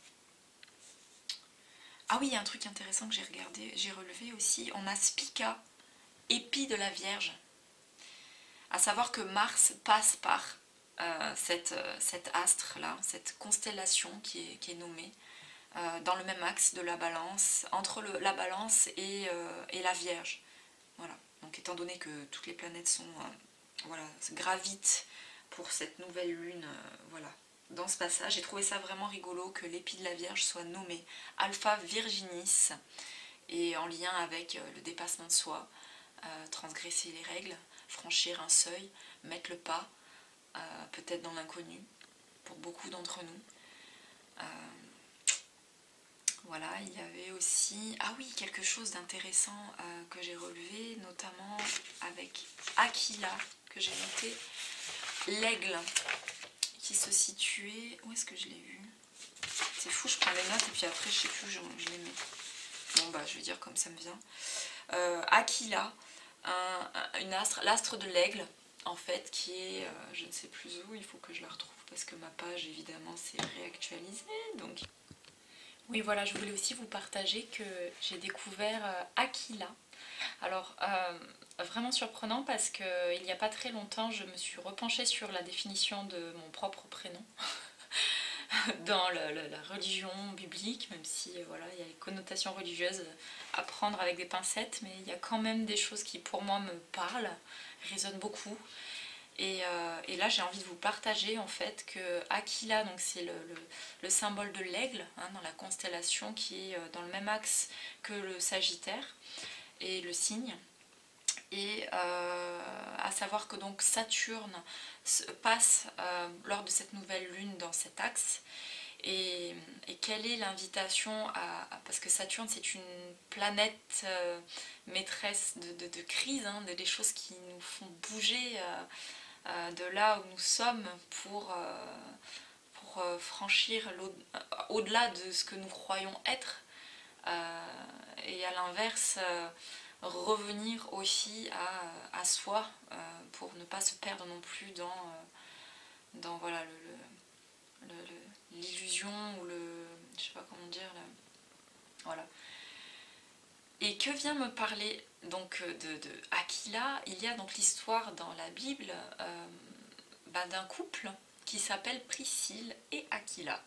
Ah oui, il y a un truc intéressant que j'ai regardé, j'ai relevé aussi, on a Spica, épi de la Vierge, à savoir que Mars passe par cet astre-là, cette constellation qui est nommée, dans le même axe de la balance, entre la balance et la Vierge. Voilà. Donc étant donné que toutes les planètes sont, voilà, gravitent pour cette nouvelle lune, voilà, dans ce passage, j'ai trouvé ça vraiment rigolo que l'épi de la Vierge soit nommé Alpha Virginis, et en lien avec le dépassement de soi, transgresser les règles, franchir un seuil, mettre le pas, peut-être dans l'inconnu, pour beaucoup d'entre nous. Voilà, il y avait aussi, ah oui, quelque chose d'intéressant que j'ai relevé, notamment avec Aquila, que j'ai noté, l'aigle, qui se situait, où est-ce que je l'ai vu? C'est fou, je prends les notes et puis après je sais plus où je les mets. Bon bah je vais dire comme ça me vient. Aquila, l'astre de l'aigle, en fait, qui est, je ne sais plus où, il faut que je la retrouve parce que ma page évidemment s'est réactualisée, donc... Oui, voilà, je voulais aussi vous partager que j'ai découvert Aquila. Alors, vraiment surprenant parce qu'il n'y a pas très longtemps, je me suis repenchée sur la définition de mon propre prénom dans la religion biblique, même si voilà, il y a les connotations religieuses à prendre avec des pincettes, mais il y a quand même des choses qui pour moi me parlent, résonnent beaucoup. Et là j'ai envie de vous partager en fait que Aquila, donc c'est le symbole de l'aigle, hein, dans la constellation qui est dans le même axe que le Sagittaire et le Cygne. Et à savoir que donc Saturne passe lors de cette nouvelle lune dans cet axe. Et quelle est l'invitation parce que Saturne c'est une planète maîtresse de crise, hein, des choses qui nous font bouger de là où nous sommes pour franchir au-delà de ce que nous croyons être, et à l'inverse revenir aussi à soi, pour ne pas se perdre non plus dans voilà, l'illusion ou je sais pas comment dire, voilà. Et que vient me parler donc de Aquila? Il y a donc l'histoire dans la Bible d'un couple qui s'appelle Priscille et Aquila.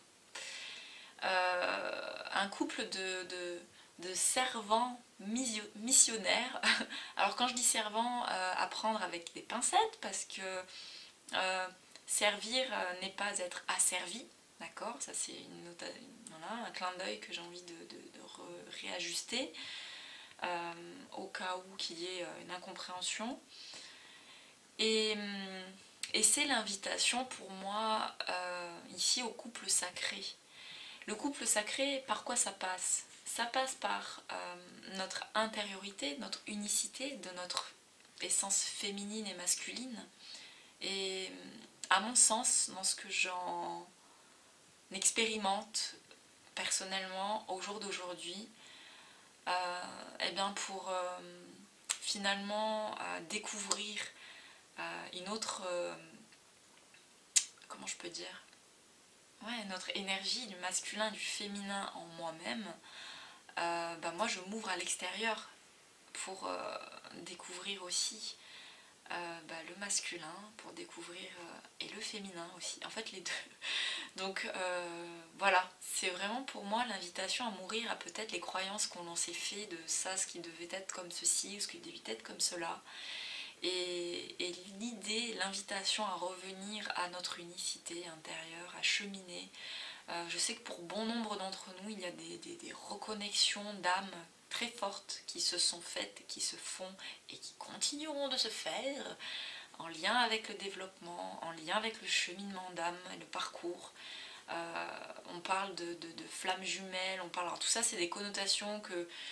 Un couple de servants missionnaires. Alors quand je dis servants, à prendre avec des pincettes, parce que servir n'est pas être asservi, d'accord? Ça c'est voilà, un clin d'œil que j'ai envie de réajuster. Au cas où qu'il y ait une incompréhension. Et c'est l'invitation pour moi ici au couple sacré. Le couple sacré, par quoi ça passe? Ça passe par notre intériorité, notre unicité, de notre essence féminine et masculine. Et à mon sens, dans ce que j'en expérimente personnellement au jour d'aujourd'hui, et bien pour finalement découvrir une autre, comment je peux dire, ouais, notre énergie du masculin, du féminin en moi-même, moi je m'ouvre à l'extérieur pour découvrir aussi le masculin, pour découvrir et le féminin aussi, en fait les deux. Donc voilà, c'est vraiment pour moi l'invitation à mourir à peut-être les croyances qu'on s'est fait de ça, ce qui devait être comme ceci ou ce qui devait être comme cela, et l'idée, l'invitation à revenir à notre unicité intérieure, à cheminer. Je sais que pour bon nombre d'entre nous il y a des reconnexions d'âme très fortes qui se sont faites, qui se font et qui continueront de se faire en lien avec le développement, en lien avec le cheminement d'âme et le parcours. On parle de flammes jumelles, on parle, alors tout ça c'est des connotations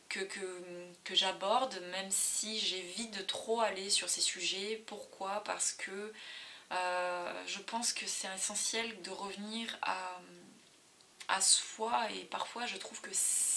que j'aborde, même si j'évite de trop aller sur ces sujets. Pourquoi? Parce que je pense que c'est essentiel de revenir à soi, et parfois je trouve que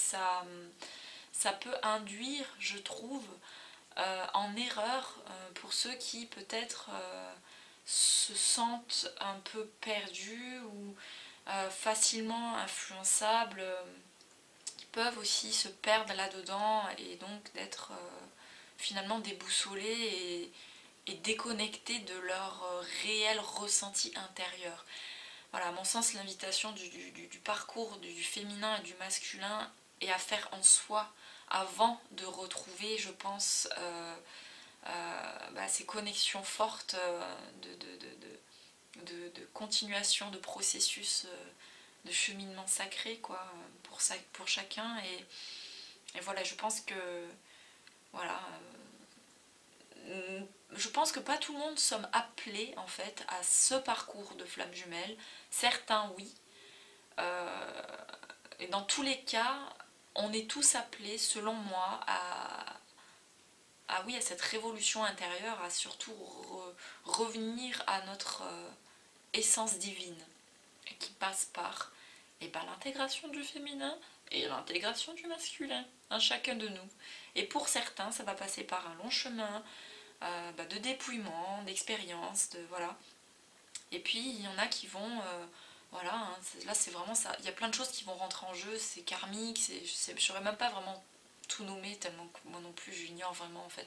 ça peut induire, je trouve, en erreur pour ceux qui peut-être se sentent un peu perdus ou facilement influençables, qui peuvent aussi se perdre là-dedans et donc d'être finalement déboussolés et déconnectés de leur réel ressenti intérieur. Voilà, à mon sens, l'invitation du parcours du féminin et du masculin est à faire en soi avant de retrouver, je pense, ces connexions fortes de continuation de processus de cheminement sacré, quoi, pour chacun. Et voilà, je pense que voilà, je pense que pas tout le monde sommes appelés en fait à ce parcours de flamme jumelle. Certains oui, et dans tous les cas, on est tous appelés, selon moi, à cette révolution intérieure, à surtout revenir à notre essence divine, qui passe par l'intégration du féminin et l'intégration du masculin, un chacun de nous. Et pour certains, ça va passer par un long chemin de dépouillement, d'expérience, voilà. Et puis il y en a qui vont, voilà, hein, là c'est vraiment ça. Il y a plein de choses qui vont rentrer en jeu, c'est karmique, je ne saurais même pas vraiment tout nommer, tellement que moi non plus j'ignore vraiment en fait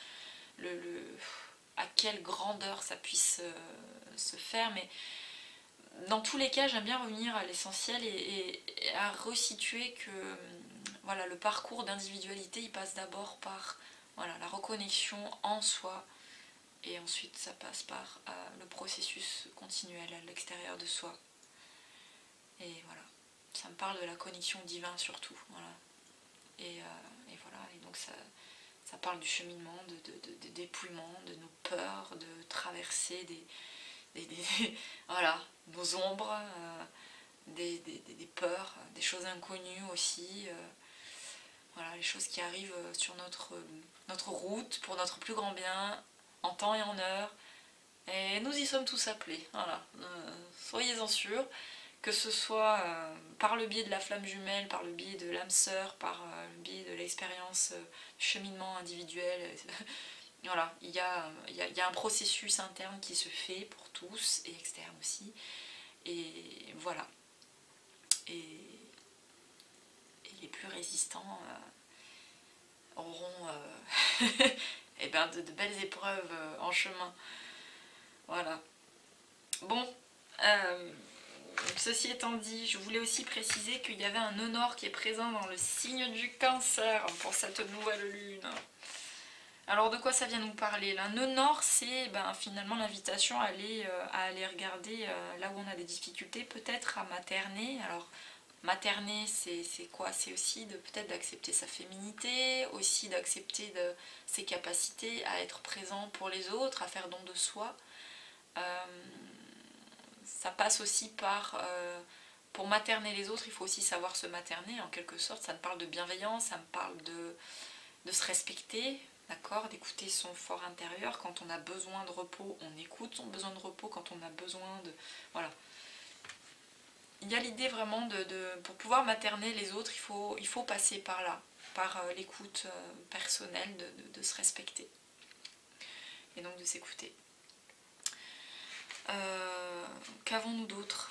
à quelle grandeur ça puisse se faire. Mais dans tous les cas, j'aime bien revenir à l'essentiel et à resituer que voilà, le parcours d'individualité il passe d'abord par voilà, la reconnexion en soi, et ensuite ça passe par le processus continuel à l'extérieur de soi. Et voilà, ça me parle de la connexion divine surtout. Voilà. Et voilà, et donc ça parle du cheminement, de dépouillement, de nos peurs, de traverser voilà, nos ombres, des peurs, des choses inconnues aussi. Voilà, les choses qui arrivent sur notre route pour notre plus grand bien, en temps et en heure. Et nous y sommes tous appelés. Voilà, soyez-en sûrs, que ce soit par le biais de la flamme jumelle, par le biais de l'âme sœur, par le biais de l'expérience cheminement individuel. Voilà, il y a un processus interne qui se fait pour tous, et externe aussi. Et voilà. Et les plus résistants auront de belles épreuves en chemin. Voilà. Bon, ceci étant dit, je voulais aussi préciser qu'il y avait un nœud nord qui est présent dans le signe du Cancer pour cette nouvelle lune. Alors de quoi ça vient nous parler? Le nœud nord, c'est finalement l'invitation à aller regarder là où on a des difficultés, peut-être à materner. Alors materner, c'est quoi? C'est aussi peut-être d'accepter sa féminité, aussi d'accepter ses capacités à être présent pour les autres, à faire don de soi. Ça passe aussi par... pour materner les autres, il faut aussi savoir se materner, en quelque sorte. Ça me parle de bienveillance, ça me parle de se respecter, d'accord, d'écouter son fort intérieur. Quand on a besoin de repos, on écoute son besoin de repos. Quand on a besoin de... Voilà. Il y a l'idée vraiment pour pouvoir materner les autres, il faut passer par là, par l'écoute personnelle, de se respecter. Et donc de s'écouter. Qu'avons-nous d'autre?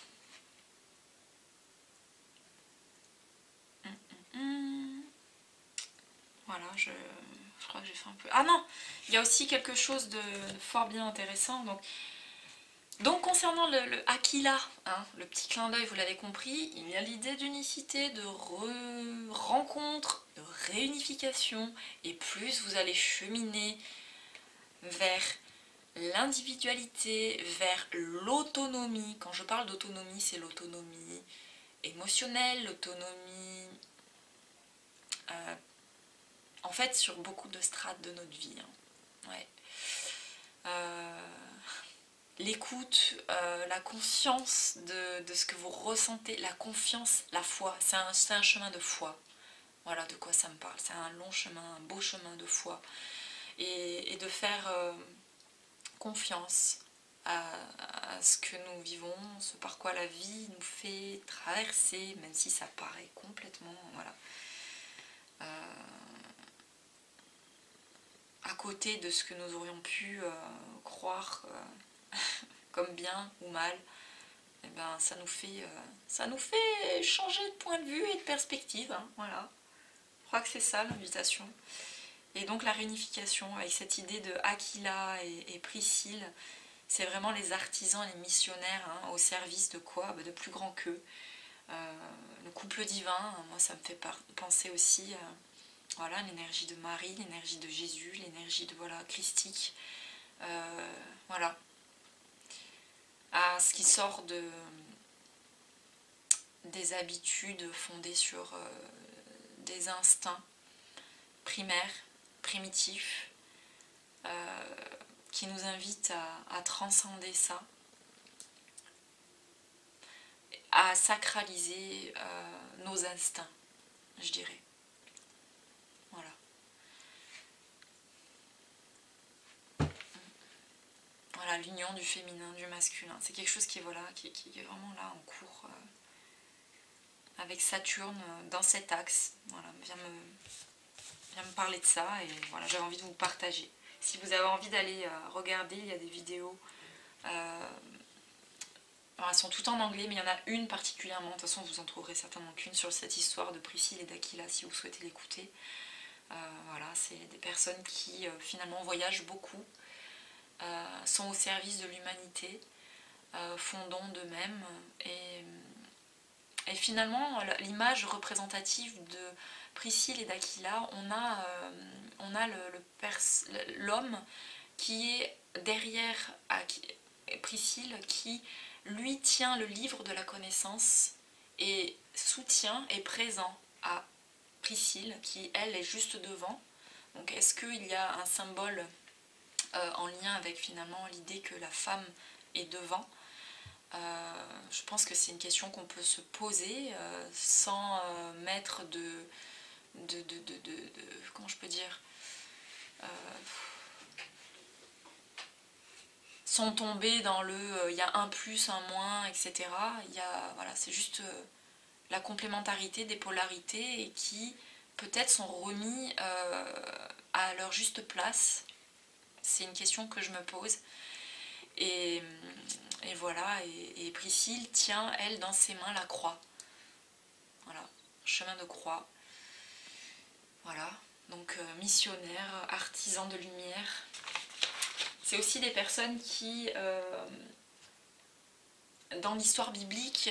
Voilà, je crois que j'ai fait un peu... Ah non, il y a aussi quelque chose de fort bien intéressant. Donc concernant le Aquila, hein, le petit clin d'œil, vous l'avez compris, il y a l'idée d'unicité, de rencontre, de réunification, et plus vous allez cheminer vers l'individualité, vers l'autonomie. Quand je parle d'autonomie, c'est l'autonomie émotionnelle, l'autonomie en fait sur beaucoup de strates de notre vie. Hein. Ouais. L'écoute, la conscience de ce que vous ressentez, la confiance, la foi, c'est un chemin de foi. voilà de quoi ça me parle. C'est un long chemin, un beau chemin de foi. Et de faire confiance à ce que nous vivons, ce par quoi la vie nous fait traverser, même si ça paraît complètement, voilà, à côté de ce que nous aurions pu croire comme bien ou mal. Et ben, ça nous fait changer de point de vue et de perspective, hein, voilà. Je crois que c'est ça l'invitation. Et donc la réunification avec cette idée de Aquila et Priscille, c'est vraiment les artisans, les missionnaires, hein, au service de quoi? De plus grand qu'eux. Le couple divin, hein, moi ça me fait penser aussi voilà, l'énergie de Marie, l'énergie de Jésus, l'énergie de voilà, christique. Voilà. À ce qui sort des habitudes fondées sur des instincts primaires, primitifs, qui nous invitent à transcender ça, à sacraliser nos instincts, je dirais. Voilà. Voilà, l'union du féminin, du masculin. C'est quelque chose qui est, voilà, qui est vraiment là en cours avec Saturne dans cet axe. Voilà, vient me parler de ça et voilà, j'avais envie de vous partager. Si vous avez envie d'aller regarder, il y a des vidéos. Alors elles sont toutes en anglais, mais il y en a une particulièrement. De toute façon, vous en trouverez certainement qu'une sur cette histoire de Priscille et d'Aquila si vous souhaitez l'écouter. Voilà, c'est des personnes qui finalement voyagent beaucoup, sont au service de l'humanité, font don d'eux-mêmes et finalement l'image représentative de Priscille et d'Aquila, on a l'homme qui est derrière Priscille, qui lui tient le livre de la connaissance et soutient et présent à Priscille, qui elle est juste devant. Donc est-ce qu'il y a un symbole en lien avec finalement l'idée que la femme est devant? Je pense que c'est une question qu'on peut se poser sans mettre comment je peux dire, sans tomber dans le il y a un plus, un moins, etc. Voilà, c'est juste la complémentarité des polarités et qui peut-être sont remis à leur juste place. C'est une question que je me pose. Et voilà, et Priscille tient, elle, dans ses mains la croix. Voilà, chemin de croix. Voilà, donc missionnaire, artisan de lumière. C'est aussi des personnes qui, dans l'histoire biblique,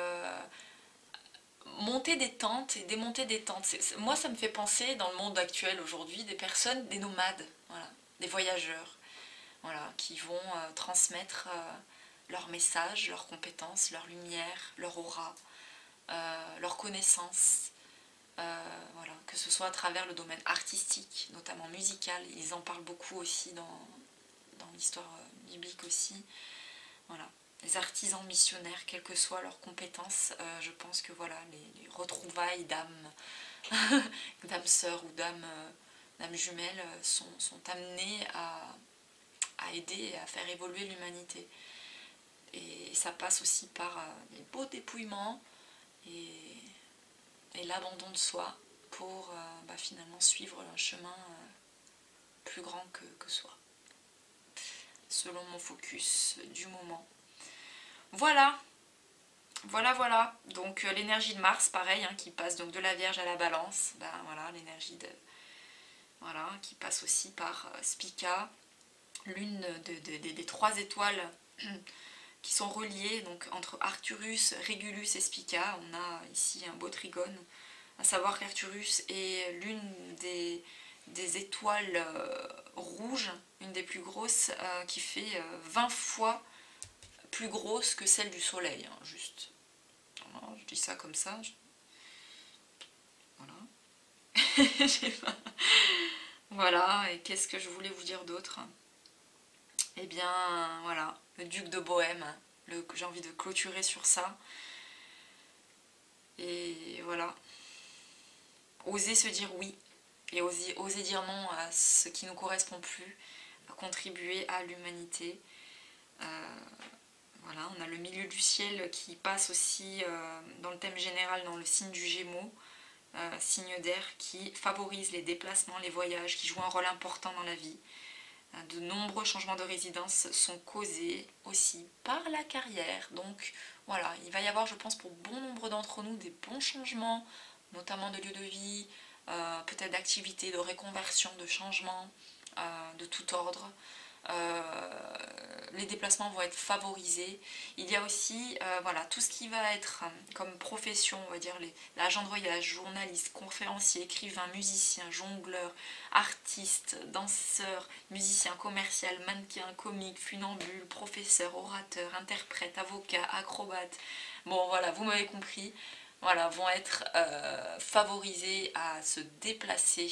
montaient des tentes et démontaient des tentes. Moi, ça me fait penser, dans le monde actuel aujourd'hui, des personnes, des nomades, voilà, des voyageurs. Voilà, qui vont transmettre leur message, leurs compétences, leur lumière, leur aura, leur connaissance, voilà, que ce soit à travers le domaine artistique, notamment musical, ils en parlent beaucoup aussi dans l'histoire biblique aussi, voilà, les artisans missionnaires, quelles que soient leurs compétences, je pense que voilà, les retrouvailles d'âmes, d'âmes sœurs ou d'âmes jumelles sont amenées à aider et à faire évoluer l'humanité. Et ça passe aussi par les beaux dépouillements et l'abandon de soi pour finalement suivre un chemin plus grand que soi, selon mon focus du moment. Voilà, donc l'énergie de Mars, pareil, hein, qui passe donc de la Vierge à la Balance, voilà, l'énergie voilà, qui passe aussi par Spica, l'une des 3 étoiles qui sont reliées donc entre Arcturus, Régulus et Spica. On a ici un beau trigone, à savoir qu'Arcturus est l'une des étoiles rouges, une des plus grosses, qui fait 20 fois plus grosse que celle du Soleil, hein, juste. Voilà, je dis ça comme ça. Voilà. Voilà, et qu'est-ce que je voulais vous dire d'autre? Eh bien, voilà, le duc de Bohême, j'ai envie de clôturer sur ça. Et voilà. oser se dire oui et oser dire non à ce qui ne nous correspond plus, à contribuer à l'humanité. Voilà, on a le milieu du ciel qui passe aussi dans le thème général dans le signe du Gémeaux, signe d'air qui favorise les déplacements, les voyages, qui joue un rôle important dans la vie. De nombreux changements de résidence sont causés aussi par la carrière. Donc voilà, il va y avoir, je pense, pour bon nombre d'entre nous des bons changements, notamment de lieu de vie, peut-être d'activité, de réconversion, de changement de tout ordre. Les déplacements vont être favorisés. Il y a aussi voilà, tout ce qui va être comme profession, on va dire l'agent de voyage, journaliste, conférencier, écrivain, musicien, jongleur, artiste, danseur, musicien, commercial, mannequin, comique, funambule, professeur, orateur, interprète, avocat, acrobate. Bon voilà, vous m'avez compris. Voilà, vont être favorisés à se déplacer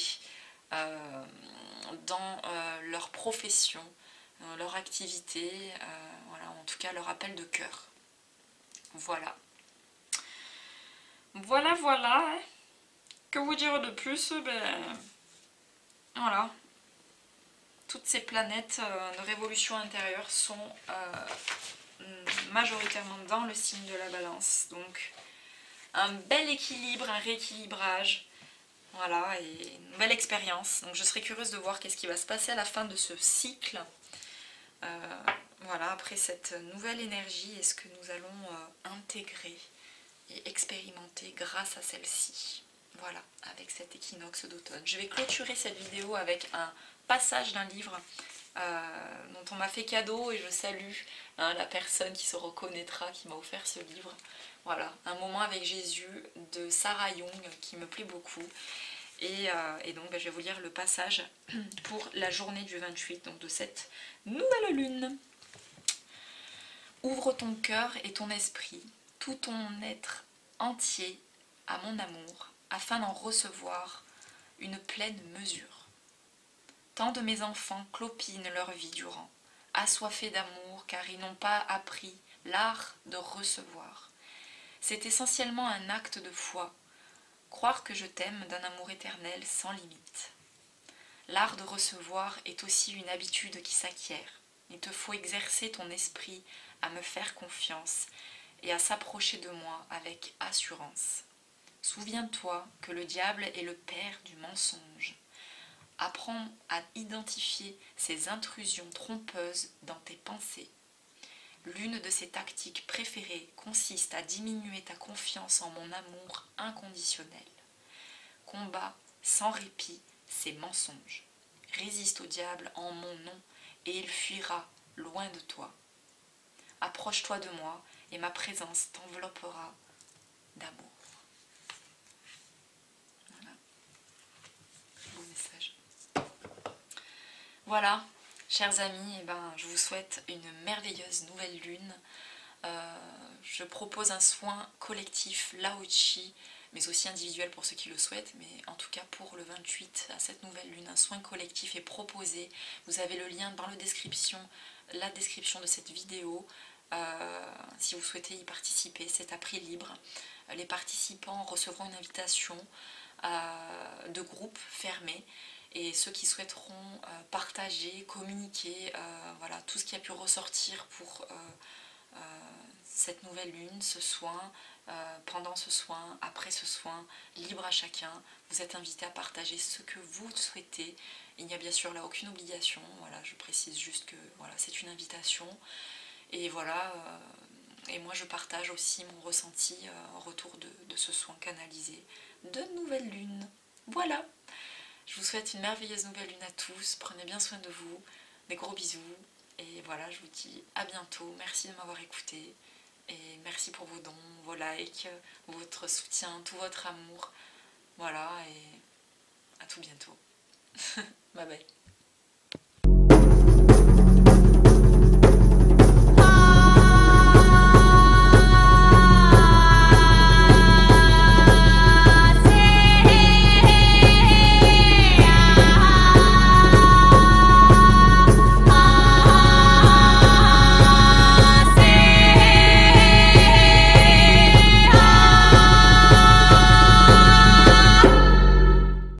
dans leur profession, leur activité, voilà, en tout cas leur appel de cœur. Voilà. Voilà, voilà. Que vous dire de plus? Ben, voilà. Toutes ces planètes de révolution intérieure sont majoritairement dans le signe de la Balance. Donc, un bel équilibre, un rééquilibrage. Voilà, et une nouvelle expérience. Donc je serais curieuse de voir qu'est-ce qui va se passer à la fin de ce cycle. Voilà, après cette nouvelle énergie, est-ce que nous allons intégrer et expérimenter grâce à celle-ci. Voilà, avec cet équinoxe d'automne. Je vais clôturer cette vidéo avec un passage d'un livre dont on m'a fait cadeau et je salue la personne qui se reconnaîtra, qui m'a offert ce livre. Voilà, Un moment avec Jésus de Sarah Young qui me plaît beaucoup. Et donc je vais vous lire le passage pour la journée du 28, donc de cette nouvelle lune. Ouvre ton cœur et ton esprit, tout ton être entier à mon amour, afin d'en recevoir une pleine mesure. Tant de mes enfants clopinent leur vie durant, assoiffés d'amour car ils n'ont pas appris l'art de recevoir. C'est essentiellement un acte de foi, croire que je t'aime d'un amour éternel sans limite. L'art de recevoir est aussi une habitude qui s'acquiert. Il te faut exercer ton esprit à me faire confiance et à s'approcher de moi avec assurance. Souviens-toi que le diable est le père du mensonge. Apprends à identifier ces intrusions trompeuses dans tes pensées. L'une de ses tactiques préférées consiste à diminuer ta confiance en mon amour inconditionnel. Combat sans répit ces mensonges. Résiste au diable en mon nom et il fuira loin de toi. Approche-toi de moi et ma présence t'enveloppera d'amour. Voilà. Beau message. Voilà, chers amis, eh ben, je vous souhaite une merveilleuse nouvelle lune. Je propose un soin collectif Lao-Chi, mais aussi individuel pour ceux qui le souhaitent, mais en tout cas pour le 28, à cette nouvelle lune, un soin collectif est proposé. Vous avez le lien dans la description de cette vidéo, si vous souhaitez y participer, c'est à prix libre. Les participants recevront une invitation de groupe fermé, et ceux qui souhaiteront partager, communiquer, voilà, tout ce qui a pu ressortir pour cette nouvelle lune, ce soin, pendant ce soin, après ce soin, libre à chacun. Vous êtes invité à partager ce que vous souhaitez. Il n'y a bien sûr là aucune obligation, voilà, je précise juste que voilà, c'est une invitation. Et voilà, et moi je partage aussi mon ressenti en retour de ce soin canalisé de nouvelle lune. Voilà, je vous souhaite une merveilleuse nouvelle lune à tous, prenez bien soin de vous, des gros bisous. Et voilà, je vous dis à bientôt, merci de m'avoir écouté. Et merci pour vos dons, vos likes, votre soutien, tout votre amour. Voilà, et à tout bientôt. Bye bye.